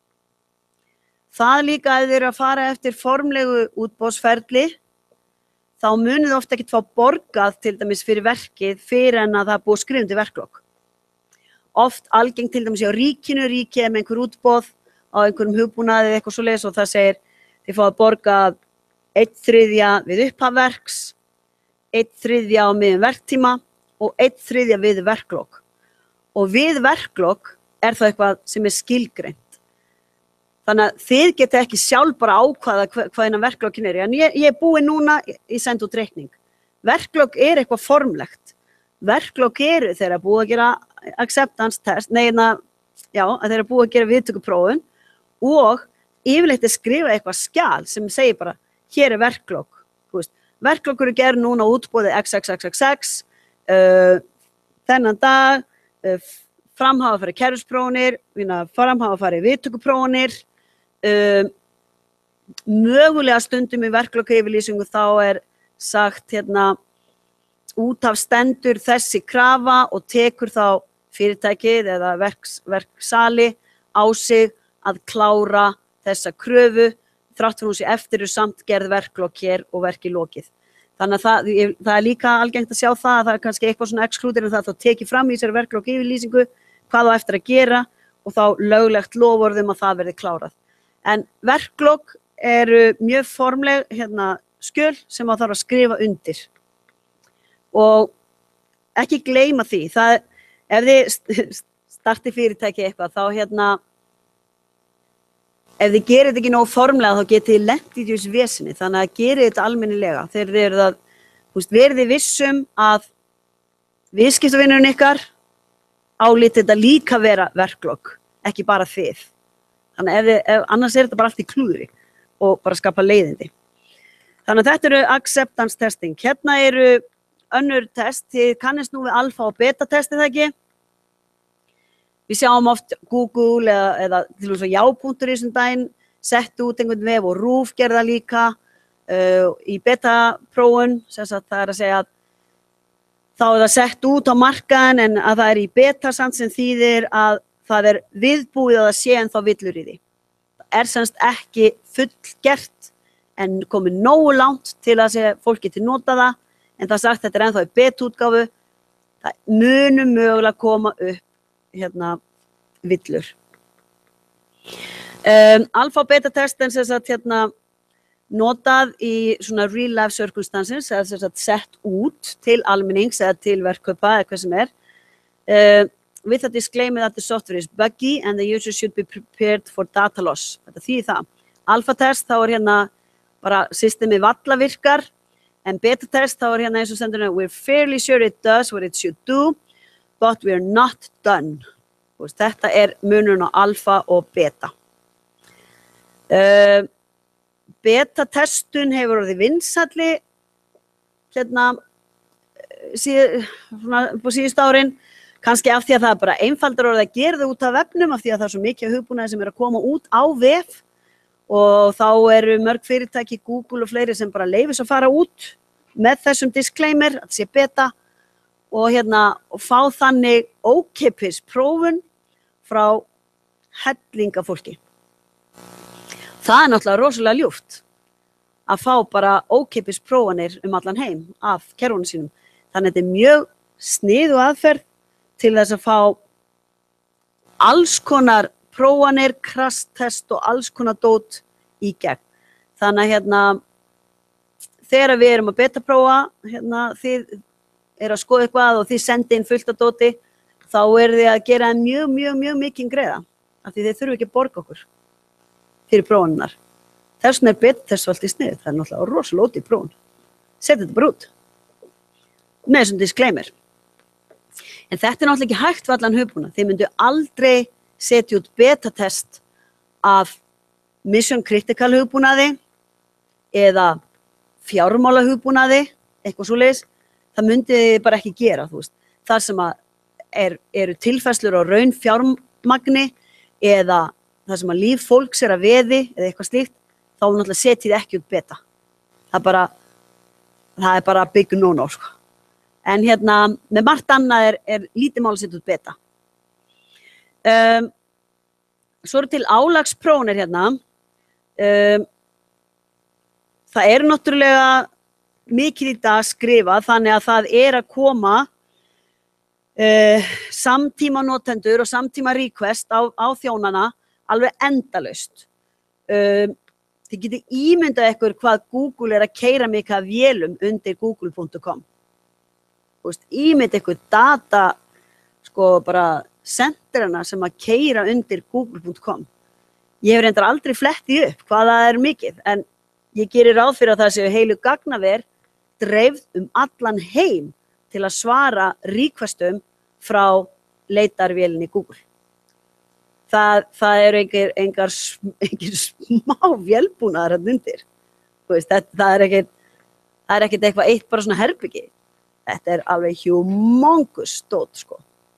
Speaker 1: Það líka að þeir eru að fara eftir formlegu útboðsferli, þá munið ofta ekkert fá borgað til dæmis fyrir verkið fyrir en að það er búið skrifandi verklok. Oft algengt til dæmis á ríkinu, ríkið með einhver útboð á einhverjum hugbúnaði eða eitthvað svoleiðis og það segir, þið fáið borgað einn þriðja við upphaf verks, einn þriðja á miðjum verktíma og einn þriðja við verklok. Og við verklok er það eitthvað sem er skilgreint. Þannig að þið geta ekki sjálf bara ákvaða hva, hvað innan verklokkin er. En ég, ég er búin núna, ég sendi út reikning. Verklok er eitthvað formlegt. Verklok eru þegar að búið að gera acceptance test, neina, já, að þeir eru búið að gera viðtökuprófun og yfirleitt er skrifa eitthvað skjal sem segir bara, hér er verklok. Verklok eru gerð núna útbúið x x x x x, uh, þennan dag, uh, framhafa farið kerfsprófunir, framhafa farið viðtökuprófunir, uh, mögulega stundum í verklokayfirlýsingu þá er sagt hérna, út af stendur þessi krafa og tekur þá fyrirtækið eða verks, verksali á sig að klára þessa kröfu þrátt fyrir hún sé eftir samt gerð verklok hér og verki lokið. Þannig að það, ég, það er líka algengt að sjá það að það er kannski eitthvað svona excluder en það þá tekið fram í þessari verklok yfirlýsingu hvað á eftir að gera og þá löglegt loforðum að það verði klárað. En verklok eru mjög formleg hérna, skjöl sem það þarf að skrifa undir. Og ekki gleyma því, það, ef þið starti fyrirtæki eitthvað, þá hérna, ef þið gerir þetta ekki nóg formlega, þá getið þið lent í þessu vesinni, þannig að gerið þetta almennilega. Þeir eru það, verið þið vissum að viðskiptavinurinn ykkar álítið þetta líka vera verklok, ekki bara þið. Þannig ef þið, ef, annars er þetta bara allt í klúðri og bara skapa leiðindi. Þannig að þetta eru acceptance testing. Hérna eru önnur test, þið kannist nú við alfa og beta testið það ekki. Við sjáum oft Google eða, eða til og með já.is um daginn, sett út einhvern vef og RÚV gerða líka uh, í beta-prófun, sem sagt það er að segja að þá er það sett út á markaðin en að það er í beta samt sem þýðir að það er viðbúið að það sé en þá villur í því. Það er semst ekki fullgert en komið nógu langt til að segja fólki til nota það. En það sagt þetta er ennþá í beta-útgáfu, það munum mögulega koma upp hérna villur. Um, alfa og beta testin sem sagt hérna notað í svona real life circumstances, eða sem sagt sett út til almennings eða til verkkaupa eða hvað sem er. Uh, with a disclaimer that the software is buggy and the user should be prepared for data loss. Þetta þýðir það. Alfa test þá er hérna bara systemið valla virkar. En beta test þá er hérna eins og stendur hérna, we're fairly sure it does what it should do, but we're not done. Þetta er munurinn á alfa og beta. Uh, beta testun hefur orðið vinsælli hérna síð, svona, på síðust árin, kannski af því að það er bara einfaldar orðið að gera það út af vefnum, af því að það er svo mikið hugbúnaði sem er að koma út á vef. Og þá eru mörg fyrirtæki, Google og fleiri sem bara leifis að fara út með þessum disclaimer, að sé beta og, hérna, og fá þannig ókeypis prófun frá hellinga fólki. Það er náttúrulega rosalega ljúft að fá bara ókeypis prófanir um allan heim af kerfunum sínum. Þannig að þetta er mjög sniðug aðferð til þess að fá alls konar prófanir, krasstest og alls konar dót í gegn. Þannig að hérna, þegar við erum að beta-prófa, hérna, þið eru að skoða eitthvað og þið sendi inn fullt af dóti, þá er þið að gera mjög, mjög, mjög mikinn greiða. Af því þið þurfum ekki að borga okkur fyrir prófanirnar. Þess vegna er beta-test alltaf í snið. Það er náttúrulega rosalega ódýr prófun. Setja þetta bara út. Með þessum disclaimer. En þetta er náttúrulega ekki hægt við allan hugbúnað. Þið myndu aldrei setja út beta-test af mission critical hugbúnaði eða fjármála hugbúnaði, eitthvað svoleiðis, það myndi þið bara ekki gera, þú veist. Það sem að er, eru tilfærslur á raun fjármagni eða það sem að líf fólks er að veði eða eitthvað slíkt, þá náttúrulega setjið ekki út beta. Það er bara, það er bara big no-no, sko. En hérna, með margt annað er, er lítið mál að setja út beta. Um, svo eru til álagsprófanir hérna. Um, það er náttúrulega mikið í dag skrifað þannig að það er að koma uh, samtíma notendur og samtíma request á, á þjónana alveg endalaust. Um, þið getið ímyndað ykkur hvað Google er að keyra mikið af vélum undir google punkt com. Þú veist, ímyndað ykkur data, sko bara senderana sem að keyra undir google punkt com. Ég hef reyndar aldrei flettið upp hvað það er mikið, en ég gerir ráð fyrir að það séu heilu gagnaver dreifð um allan heim til að svara requestum frá leitarvélinni Google. Það, það eru einhver, einhver, einhver smá vélbúnaðar að undir. Þú veist, það, það er ekkert, það er ekkert eitthvað eitt bara svona herbyggi. Þetta er alveg humongous stótt, sko.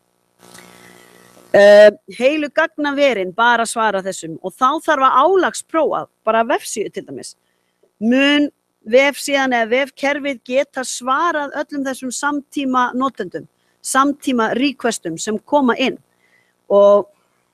Speaker 1: Uh, heilu gagnaverin bara svara þessum og þá þarf að álagsprófa bara vefsíðu til dæmis. Mun vefsíðan eða vefkerfið geta svarað öllum þessum samtíma notendum, samtíma requestum sem koma inn og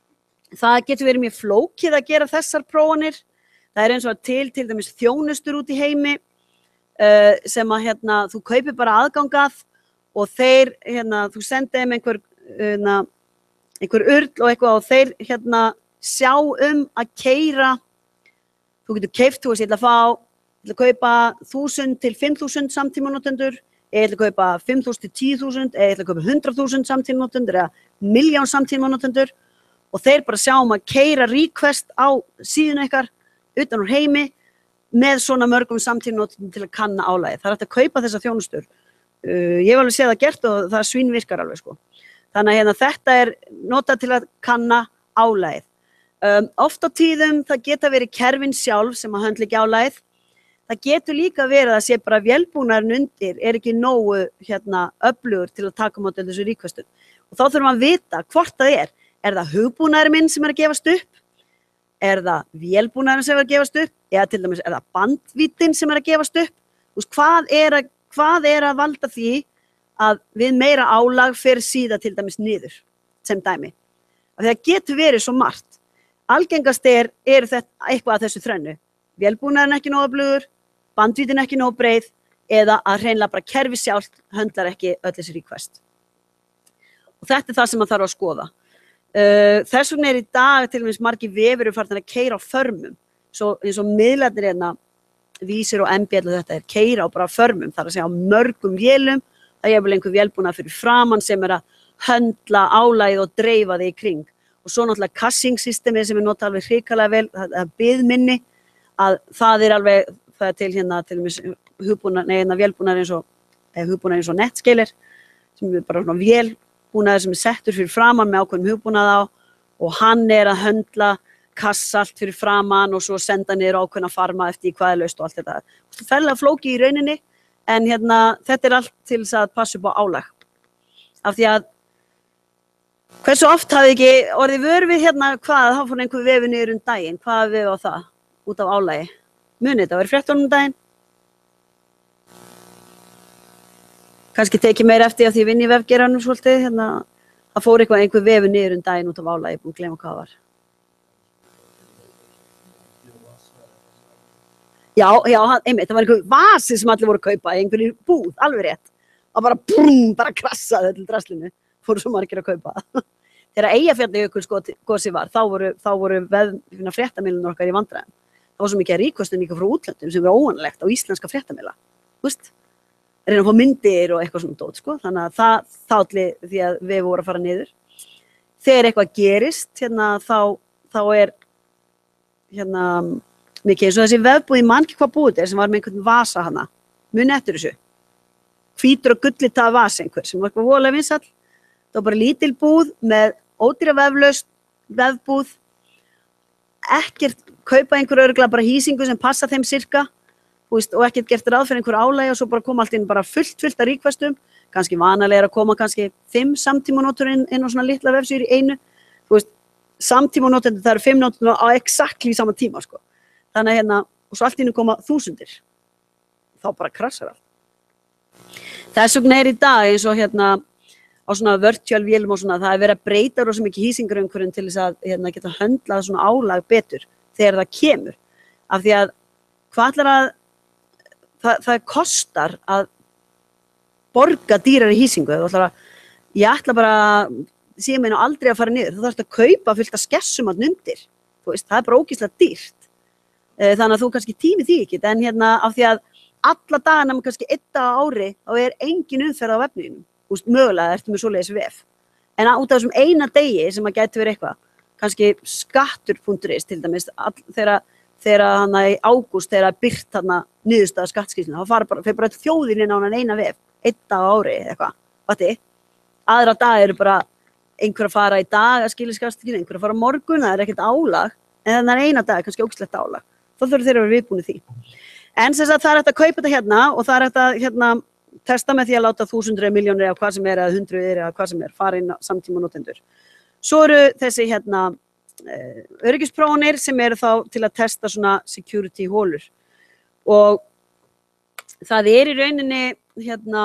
Speaker 1: það getur verið mjög flókið að gera þessar prófanir. Það er eins og til til dæmis þjónustur út í heimi uh, sem að hérna, þú kaupir bara aðgangað og þeir, hérna, þú sendið þeim einhver hérna, einhver url og eitthvað og þeir hérna sjá um að keyra, þú getur keypt, þú veist, ég ætla að fá, ég ætla að kaupa þúsund til fimm þúsund samtímanotendur, ég ætla að kaupa fimm þúsund til tíu þúsund, ég ætla að kaupa hundrað þúsund samtímanotendur eða milljón samtímanotendur og þeir bara sjá um að keyra request á síðuna ykkar utan úr heimi með svona mörgum samtímanotendum til að kanna álagið. Það er hægt að kaupa þessa þjónustur. Uh, ég hef alveg séð það gert og það svínvirkar alveg, sko. Þannig að hérna, þetta er notað til að kanna álagið. Um, oft á tíðum það geta verið kerfin sjálf sem að höndla ekki álagið. Það getur líka verið að sé bara vélbúnaðurinn undir er ekki nógu hérna, öflugur til að taka móti þessu requestum. Og þá þurfum að vita hvort það er. Er það hugbúnaðurinn minn sem er að gefast upp? Er það vélbúnaðurinn sem er að gefast upp? Eða til dæmis er það bandvítin sem er að gefast upp? Úst, hvað, er að, hvað er að valda því að við meira álag fyrir síða til dæmis niður, sem dæmi. Af því það getur verið svo margt. Algengast er, er þetta eitthvað að þessu þrennu. Vélbúnaðurinn ekki nógu öflugur, bandvítin ekki nógu breið, eða að hreinlega bara kerfi sjálft höndlar ekki öll þessi request. Og þetta er það sem maður þarf að skoða. Uh, þess vegna er í dag til dæmis margir vefur eru farin að keyra á förmum. Svo, eins og miðlarnir hérna, Vísir og M B L og þetta er keyra á bara förmum, þar að segja á mörgum vélum. Það er vel einhver vélbúnað fyrir framann sem er að höndla álagið og dreifa þig í kring. Og svo náttúrulega cassing-systemið sem er notað alveg hrikalega vel, það er biðminni, að það er alveg, það er til hérna, til hugbúnað, nei, hérna vélbúnaður eins og, eða hugbúnaður eins og Netscaler, sem er bara svona vélbúnaður sem er settur fyrir framann með ákveðnum hugbúnað á og hann er að höndla kassa allt fyrir framann og svo senda niður ákveðna farma eftir hvað er laust og allt þetta. Það er ferlega flókið í rauninni. En hérna, þetta er allt til þess að passa upp á álag. Af því að hversu oft hafði ekki orðið vör við hérna hvað, þá fór einhver vefi niður um daginn, hvað vefi á það út af álagi? Munið þetta, var fréttunum um daginn? Kannski tekið meira eftir að því ég vinn í vefgeranum svolítið, hérna, það fór eitthvað einhver vefi niður um daginn út af álagi, búin að gleyma hvað það var. Já, já, einmitt, það var einhver vasi sem allir voru að kaupa í einhverju búð, alveg rétt. Og bara brún, bara krassaði til draslinu, fóru svo margir að kaupa. Þegar Eyjafjallajökulsgosi var, þá voru, þá voru veð, fréttamílunum okkar í vandræðum. Það var svo mikið að requestum líka frá útlöndum sem var óvanalegt á íslenska fréttamíla. Þú veist, reyna að fá myndir og eitthvað svona dót, sko. Þannig að það þáttli því að við vorum að fara niður. Þegar eitthvað gerist, hérna, þá, þá er, hérna, mikið eins og þessi vefbúð í mann ekki hvað búið er sem var með einhvern vasa hana. Muni eftir þessu. Hvítur og gullitaða vasi einhver sem var eitthvað voðalega vinsæll. Það var bara lítil búð með ódýra veflaust, vefbúð. Ekkert kaupa einhver örugglega bara hýsingu sem passa þeim sirka. Veist, og ekkert gert ráð fyrir einhver álagi og svo bara kom allt inn bara fullt fullt af requestum. Kannski vanalega er að koma kannski fimm samtímanótur inn, inn á svona litla vefsíður í einu. Þú veist, samtímanótendur það eru fimm nótur á exakt í sama tíma, sko. Þannig að hérna, og svo allt inn koma þúsundir. Þá bara krassar allt. Þess vegna er í dag eins og hérna á svona virtual vélum og svona, það er verið að breyta rosa mikið hýsingarumhverfin til þess að hérna, geta höndlað svona álag betur þegar það kemur. Af því að hvað ætlar að, það, það kostar að borga dýrari hýsingu. Þú ætlar að, ég ætla bara, síðan meina aldrei að fara niður. Þú þarfst að kaupa fullt af skessum að undir. Þú veist, það er bara ógeðslega dýrt. Þannig að þú kannski tími því ekki, en hérna af því að alla dagana með kannski einn dag á ári, þá er engin umferð á vefninum. Þú veist, mögulega ertu með svoleiðis vef. En út af þessum eina degi sem að gæti verið eitthvað, kannski skattur punktur is til dæmis, þegar þegar hann í ágúst, þegar byrt hann niðurstaða skattskýrsluna, þá fara bara, fyrir bara þjóðin inn á hann eina vef, einn dag á ári eitthvað, vati. Aðra dag eru bara einhver að fara í dag að skilja skattskýrsluna, einhver að fara morgun, það er ekkert álag, en þannig er eina dag, kannski ógeðslegt álag. Þá þurfa þeir að vera viðbúnir því. En sem sagt, það er hægt að kaupa þetta hérna og það er hægt að hérna, testa með því að láta þúsundur eða milljónir eða hvað sem er, eða hundruð eða hvað sem er, fara inn á samtíma notendur. Svo eru þessi hérna Uh, öryggisprófanir sem eru þá til að testa svona security hólur og það er í rauninni hérna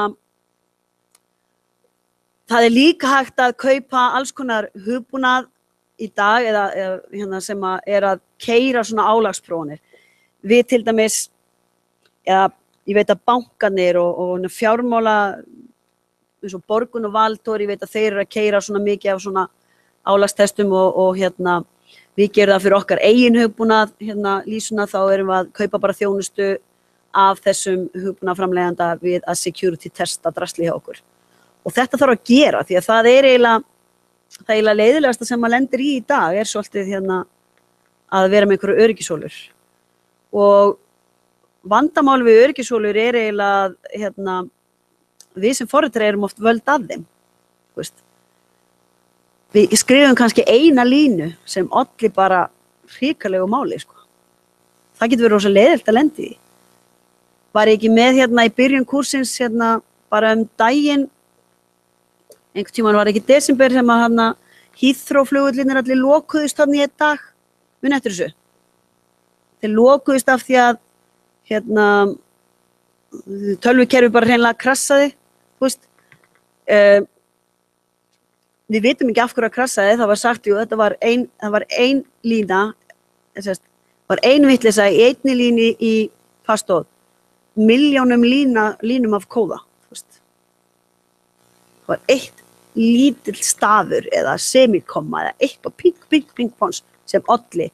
Speaker 1: það er líka hægt að kaupa alls konar hugbúnað í dag eða, eða hérna sem að er að keyra svona álagsprófanir við til dæmis eða ég veit að bankarnir og, og fjármála eins og Borgun og Valtor, ég veit að þeir eru að keyra svona mikið af svona álagstestum og, og hérna, við gerum það fyrir okkar eigin hugbúnað, hérna, lísuna, þá erum við að kaupa bara þjónustu af þessum hugbúnaðframleiðanda við að security testa drasli hjá okkur. Og þetta þarf að gera, því að það er eiginlega, það er eiginlega leiðilegasta sem maður lendir í í dag, er svolítið hérna að vera með einhverju öryggishólur. Og vandamál við öryggishólur er eiginlega, hérna, við sem forritar erum oft völd af þeim, þú veist. Við skrifum kannski eina línu sem olli bara hrikalegu máli, sko. Það getur verið rosa leiðilegt að lendi í. Var ég ekki með hérna í byrjun kúrsins hérna bara um daginn, einhvern tímann var ekki desember sem að hérna Heathrow-flugvöllirnir allir lokuðust hann í einn dag. Muni eftir þessu. Þeir lokuðust af því að hérna tölvukerfi bara hreinlega krassaði, þú veist. Uh, Við vitum ekki af hverju að krassaði, það var sagt, jú, þetta var ein, það var ein lína, þess að var ein vitleysa í einni línu í pastóð, milljónum lína, línum af kóða, þú veist. Það var eitt lítill stafur eða semikomma eða eitthvað ping, ping, ping, pons sem olli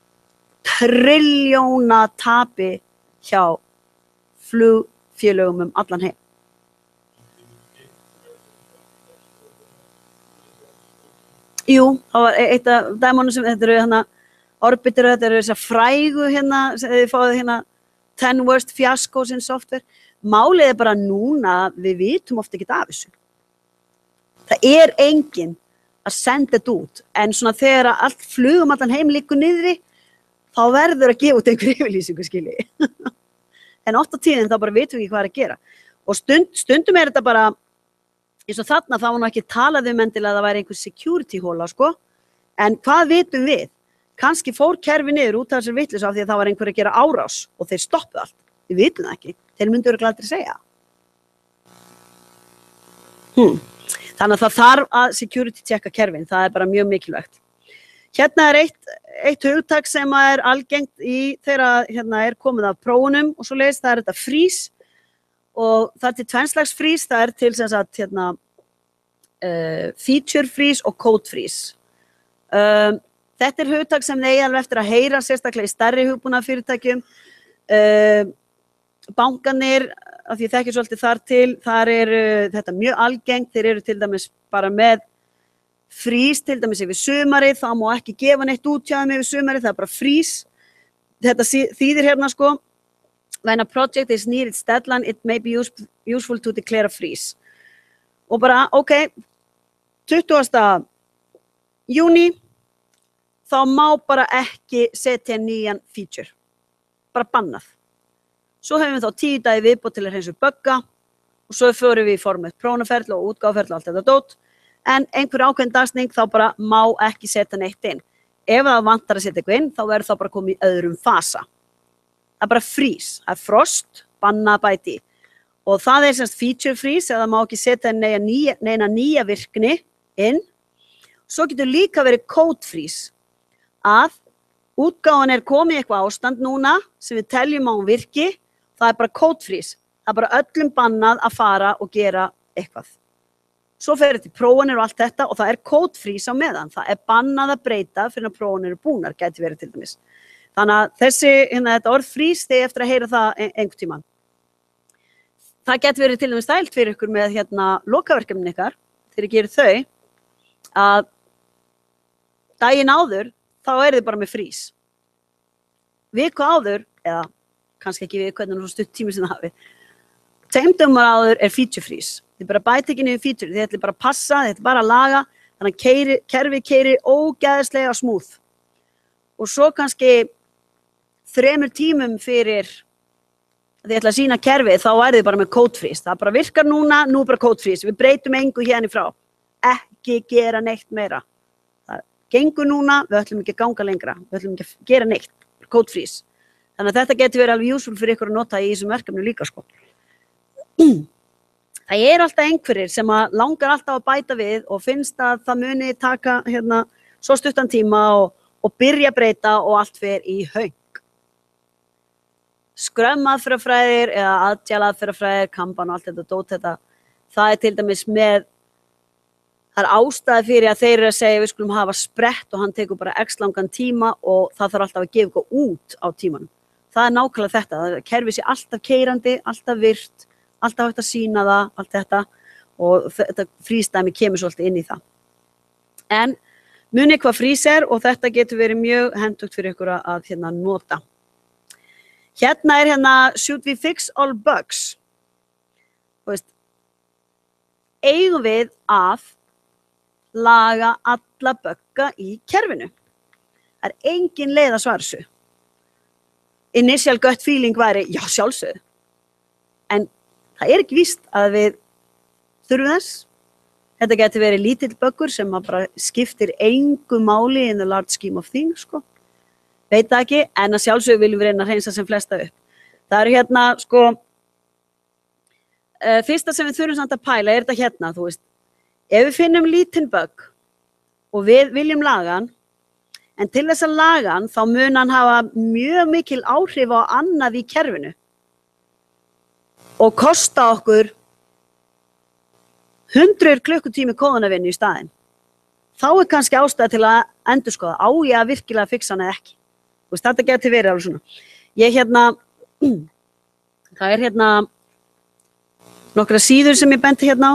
Speaker 1: triljóna tapi hjá flugfélögum um allan heim. Jú, það var eitt af dæmonum sem þetta eru hérna Orbiter, þetta eru þessar frægu hérna, sem þið fáið hérna ten worst fiaskos in software. Málið er bara núna, við vitum oft ekki af þessu. Það er enginn að senda þetta út, en svona þegar allt flugum allan heim liggur niðri, þá verður að gefa út einhver yfirlýsingu, skilji. En oft á tíðin þá bara vitum við ekki hvað er að gera. Og stund, stundum er þetta bara eins og þarna þá var nú ekki talað um endilega að það væri einhver security hóla, sko. En hvað vitum við? Kannski fór kerfi niður út af þessar vitleysu af því að það var einhver að gera árás og þeir stoppuðu allt. Við vitum það ekki. Þeir myndu örugglega aldrei segja. Hmm. Þannig að það þarf að security checka kerfin. Það er bara mjög mikilvægt. Hérna er eitt, eitt hugtak sem er algengt í þegar hérna er komið af prófunum og svo leiðist það er þetta freeze. Og það er til tvennslags freeze, það er til sem sagt hérna uh, feature freeze og code freeze. Um, þetta er hugtak sem þið eiga alveg eftir að heyra sérstaklega í stærri hugbúnaðarfyrirtækjum. Uh, bankarnir, af því ég þekki svolítið þar til, þar er uh, þetta mjög algengt, þeir eru til dæmis bara með freeze, til dæmis yfir sumarið, þá má ekki gefa neitt út hjá þeim yfir sumarið, það er bara freeze. Þetta þýðir hérna sko, when a project is near its deadline, it may be use, useful to declare a freeze. Og bara, ok, tuttugasta júní, þá má bara ekki setja nýjan feature. Bara bannað. Svo hefum við þá tíu dagi viðbót til að hreinsa upp bugga og svo förum við í formið prófunaferli og útgáfuferli og allt þetta dót. En einhver ákveðin dagsning þá bara má ekki setja neitt inn. Ef það vantar að setja eitthvað inn, þá verður það bara komið í öðrum fasa. Það er bara freeze, það er frost, bannað bæti. Og það er semst feature freeze, eða má ekki setja neina nýja, neina nýja virkni inn. Svo getur líka verið code freeze, að útgáfan er komið eitthvað ástand núna sem við teljum á hún virki, það er bara code freeze. Það er bara öllum bannað að fara og gera eitthvað. Svo fer þetta í prófanir og allt þetta og það er code freeze á meðan. Það er bannað að breyta fyrir að prófanir eru búnar, gæti verið til dæmis. Þannig að þessi, hérna, þetta orð frís þið eftir að heyra það einhvern tímann. Það getur verið til dæmis dælt fyrir ykkur með hérna lokaverkefnin ykkar, þegar ég gerir þau, að daginn áður, þá er þið bara með frís. Viku áður, eða kannski ekki viku, hvernig er það stutt tími sem það hafið, tveim dögum áður er feature freeze. Þið bara bæti ekki niður feature, þið ætlið bara að passa, þið ætlið bara að laga, þannig að keiri, kerfi keiri ógeðslega smúð. Og svo kannski þremur tímum fyrir að þið ætla að sýna kerfið, þá er þið bara með code freeze. Það bara virkar núna, nú bara code freeze. Við breytum engu hérna frá. Ekki gera neitt meira. Það gengur núna, við ætlum ekki að ganga lengra. Við ætlum ekki að gera neitt. Code freeze. Þannig að þetta getur verið alveg useful fyrir ykkur að nota í þessum verkefni líka, sko. Það er alltaf einhverjir sem að langar alltaf að bæta við og finnst að það muni taka hérna svo stuttan tíma og, og byrja að breyta og allt fer í haug. Scrum aðferðafræðir eða agile aðferðafræðir, Kanban og allt þetta dót þetta, það er til dæmis með, það er ástæði fyrir að þeir eru að segja við skulum hafa sprett og hann tekur bara x langan tíma og það þarf alltaf að gefa eitthvað út á tímanum. Það er nákvæmlega þetta, það kerfi sé alltaf keyrandi, alltaf virt, alltaf hægt að sýna það, allt þetta og þetta frístæmi kemur svolítið inn í það. En muni hvað frís er og þetta getur verið mjög hentugt fyrir ykkur að hérna nota. Hérna er hérna, should we fix all bugs? Þú veist, eigum við að laga alla bugga í kerfinu? Það er engin leið að svara þessu. Initial gut feeling væri, já sjálfsögðu. En það er ekki víst að við þurfum þess. Þetta getur verið lítill buggur sem bara skiptir engu máli in the large scheme of things, sko. Veit það ekki, en að sjálfsögðu viljum við reyna að hreinsa sem flesta upp. Það eru hérna, sko, uh, fyrsta sem við þurfum samt að pæla er þetta hérna, þú veist. Ef við finnum lítinn bug og við viljum laga hann, en til þess að laga hann, þá mun hann hafa mjög mikil áhrif á annað í kerfinu og kosta okkur hundruð klukkutími kóðanavinnu í staðinn. Þá er kannski ástæða til að endurskoða, á ég að virkilega fixa hann eða ekki. Veist, þetta getur verið alveg svona. Ég hérna, það er hérna nokkra síður sem ég benti hérna á.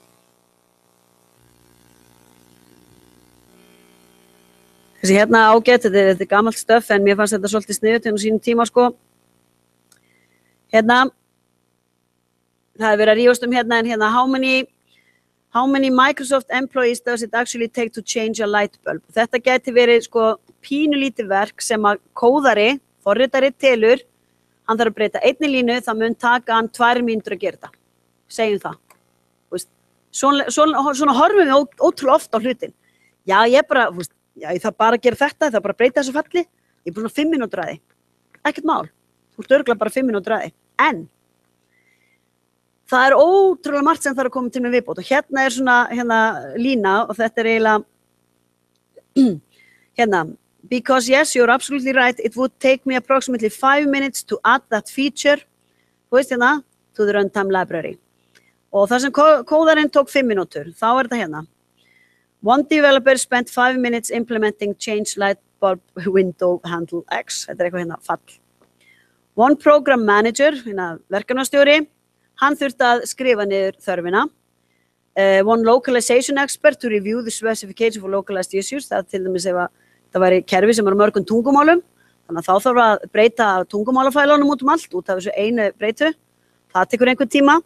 Speaker 1: Þessi hérna ágætt, þetta er, þetta er gamalt stöf en mér fannst þetta svolítið sniðugt hérna á sínum tíma, sko. Hérna, það er verið að rífast um hérna en hérna, how many, how many Microsoft employees does it actually take to change a light bulb? Þetta getur verið, sko, pínulítið verk sem að kóðari, forritari telur, hann þarf að breyta einni línu, það mun taka hann tvær mínútur að gera þetta. Segjum það. Veist, svona, svona, svona horfum við ó, ótrúlega oft á hlutin. Já, ég bara, veist, já, ég þarf bara að gera þetta, ég þarf bara að breyta þessu falli. Ég er búin að fimm mínútur að því. Ekkert mál. Þú ert örugglega bara fimm mínútur að því. En það er ótrúlega margt sem þarf að koma til með viðbót og hérna er svona hérna, lína og þetta er eiginlega hérna. Because yes, you're absolutely right, it would take me approximately five minutes to add that feature, þú veist hérna, to the runtime library. Og það sem kóðarinn tók fimm mínútur, þá er þetta hérna. One developer spent five minutes implementing change light bulb window handle X, þetta er eitthvað hérna fall. One program manager, hérna verkefnastjóri, hann þurfti að skrifa niður þörfina. Uh, one localization expert to review the specification for localized issues, það til dæmis ef að það væri kerfi sem er á mörgum tungumálum, þannig að þá þarf að breyta tungumálafælunum út um allt, út af þessu einu breytu. Það tekur einhvern tíma.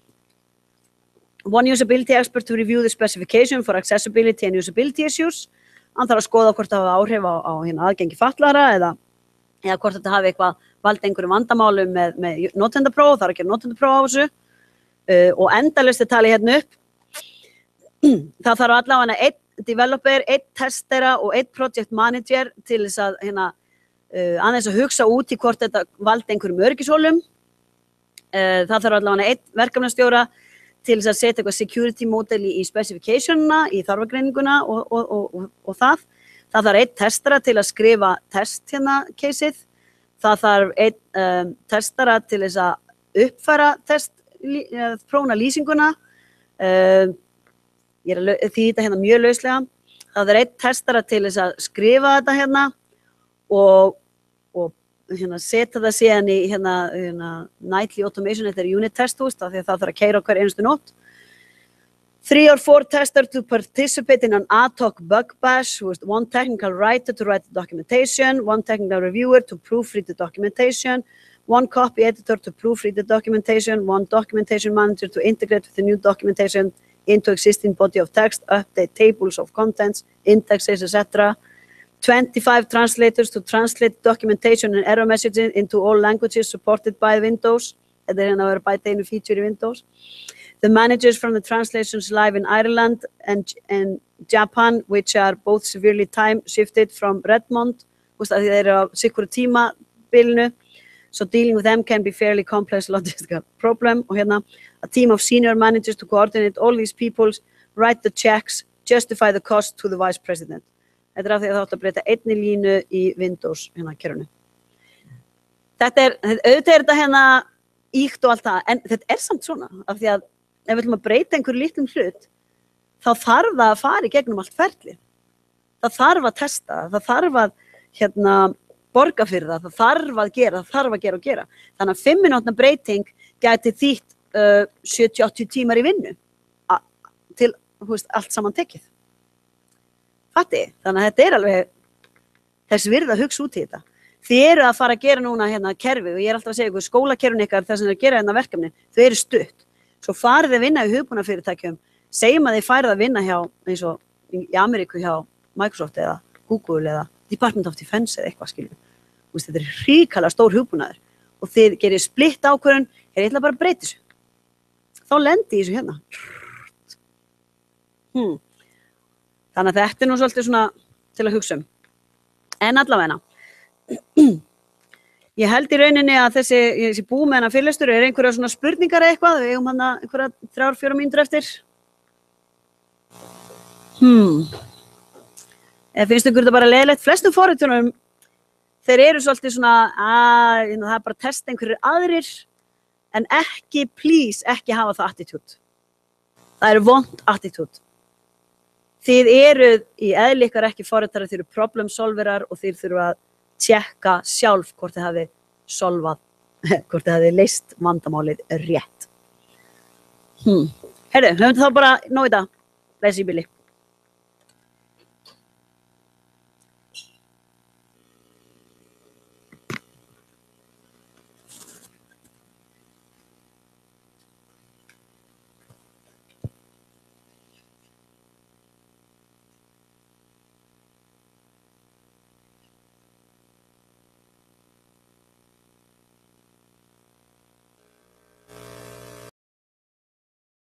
Speaker 1: One usability expert to review the specification for accessibility and usability issues. Hann þarf að skoða hvort það hafa áhrif á, á hérna, aðgengi fatlaðra eða, eða hvort þetta hafi eitthvað valdið einhverjum vandamálum með, með notendapróf, það er að gera notendapróf á þessu. Uh, og endalaust er talið hérna upp. Það þarf allavega einn developer, einn testera og einn project manager til þess að hérna, uh, aðeins að hugsa út í hvort þetta valdi einhverjum öryggishólum. Uh, það þarf allavega einn verkefnastjóra til þess að setja eitthvað security model í, í specificationuna, í þarfagreininguna og, og, og, og, og það. Það þarf einn testara til að skrifa test hérna caseið. Það þarf einn um, testara til þess að uppfæra test, uh, prófuna lýsinguna. Uh, Ég er að því þetta hérna mjög lauslega. Það er einn testara til þess að skrifa þetta hérna og hérna, setja það síðan í hérna, hérna, nightly automation, þetta er unit test, þú veist, af því að það þarf að keyra hver einustu nótt. Three or four testers to participate in an ad hoc bug bash, with one technical writer to write the documentation, one technical reviewer to proofread the documentation, one copy editor to proofread the documentation, one documentation manager to integrate with the new documentation into existing body of text, update tables of contents, indexes, et cetera. twenty-five translators to translate documentation and error messages into all languages supported by Windows. Þetta er hérna að vera bæta einu feature í Windows. The managers from the translations live in Ireland and, and Japan, which are both severely time shifted from Redmond, which are þeir eru á sikuru tímabilinu. So dealing with them can be fairly complex logistical problem. Og hérna, a team of senior managers to coordinate all these people, write the checks, justify the cost to the vice president. Þetta er af því að það átt að breyta einni línu í Windows hérna kerfinu. Þetta er, auðvitað er þetta hérna íkt og allt það, en þetta er samt svona, af því að ef við ætlum að breyta einhver lítlum hlut, þá þarf það að fara í gegnum allt ferlið. Það þarf að testa, það þarf að hérna, borga fyrir það, það þarf að gera, það þarf að gera og gera. Þannig að fimm mínútna breyting gæti þýtt uh, sjötíu til áttatíu tímar í vinnu a, til veist, allt saman tekið. Fatti, þannig að þetta er alveg þess virði að hugsa út í þetta. Þið eru að fara að gera núna hérna kerfi og ég er alltaf að segja ykkur skólakerfin ykkar þess að gera hérna verkefni, þau eru stutt. Svo farið þið vinna í hugbúnafyrirtækjum, segjum að þið farið að vinna hjá, eins og í Ameríku hjá Microsoft eða Google eða Department of Defense eða eitthvað skilju. Þetta er hrikalega stór hugbúnaður og þið gerir splitt ákvörðun, er ég ætla bara að breyta þessu. Þá lendi ég þessu hérna. Hmm. Þannig að þetta er nú svolítið svona til að hugsa um. En allavega. Ég held í rauninni að þessi, þessi bú með hana fyrirlestur, er einhverja svona spurningar eða eitthvað, við eigum hana einhverja þrjár, fjórar mínútur eftir. Hmm. Eða finnst ykkur þetta bara leiðilegt? Flestum forritunum, þeir eru svolítið svona, að það er bara að testa einhverjir aðrir, en ekki, please, ekki hafa það attitude. Það er vond attitude. Þið eruð í eðli ykkar ekki forritarar, þið eru problem solverar og þið þurfa að tjekka sjálf hvort þið hafi solvað, hvort þið hafi leyst vandamálið rétt. Hmm. Heyrðu, höfum þá bara nóg í dag. Bless í bili.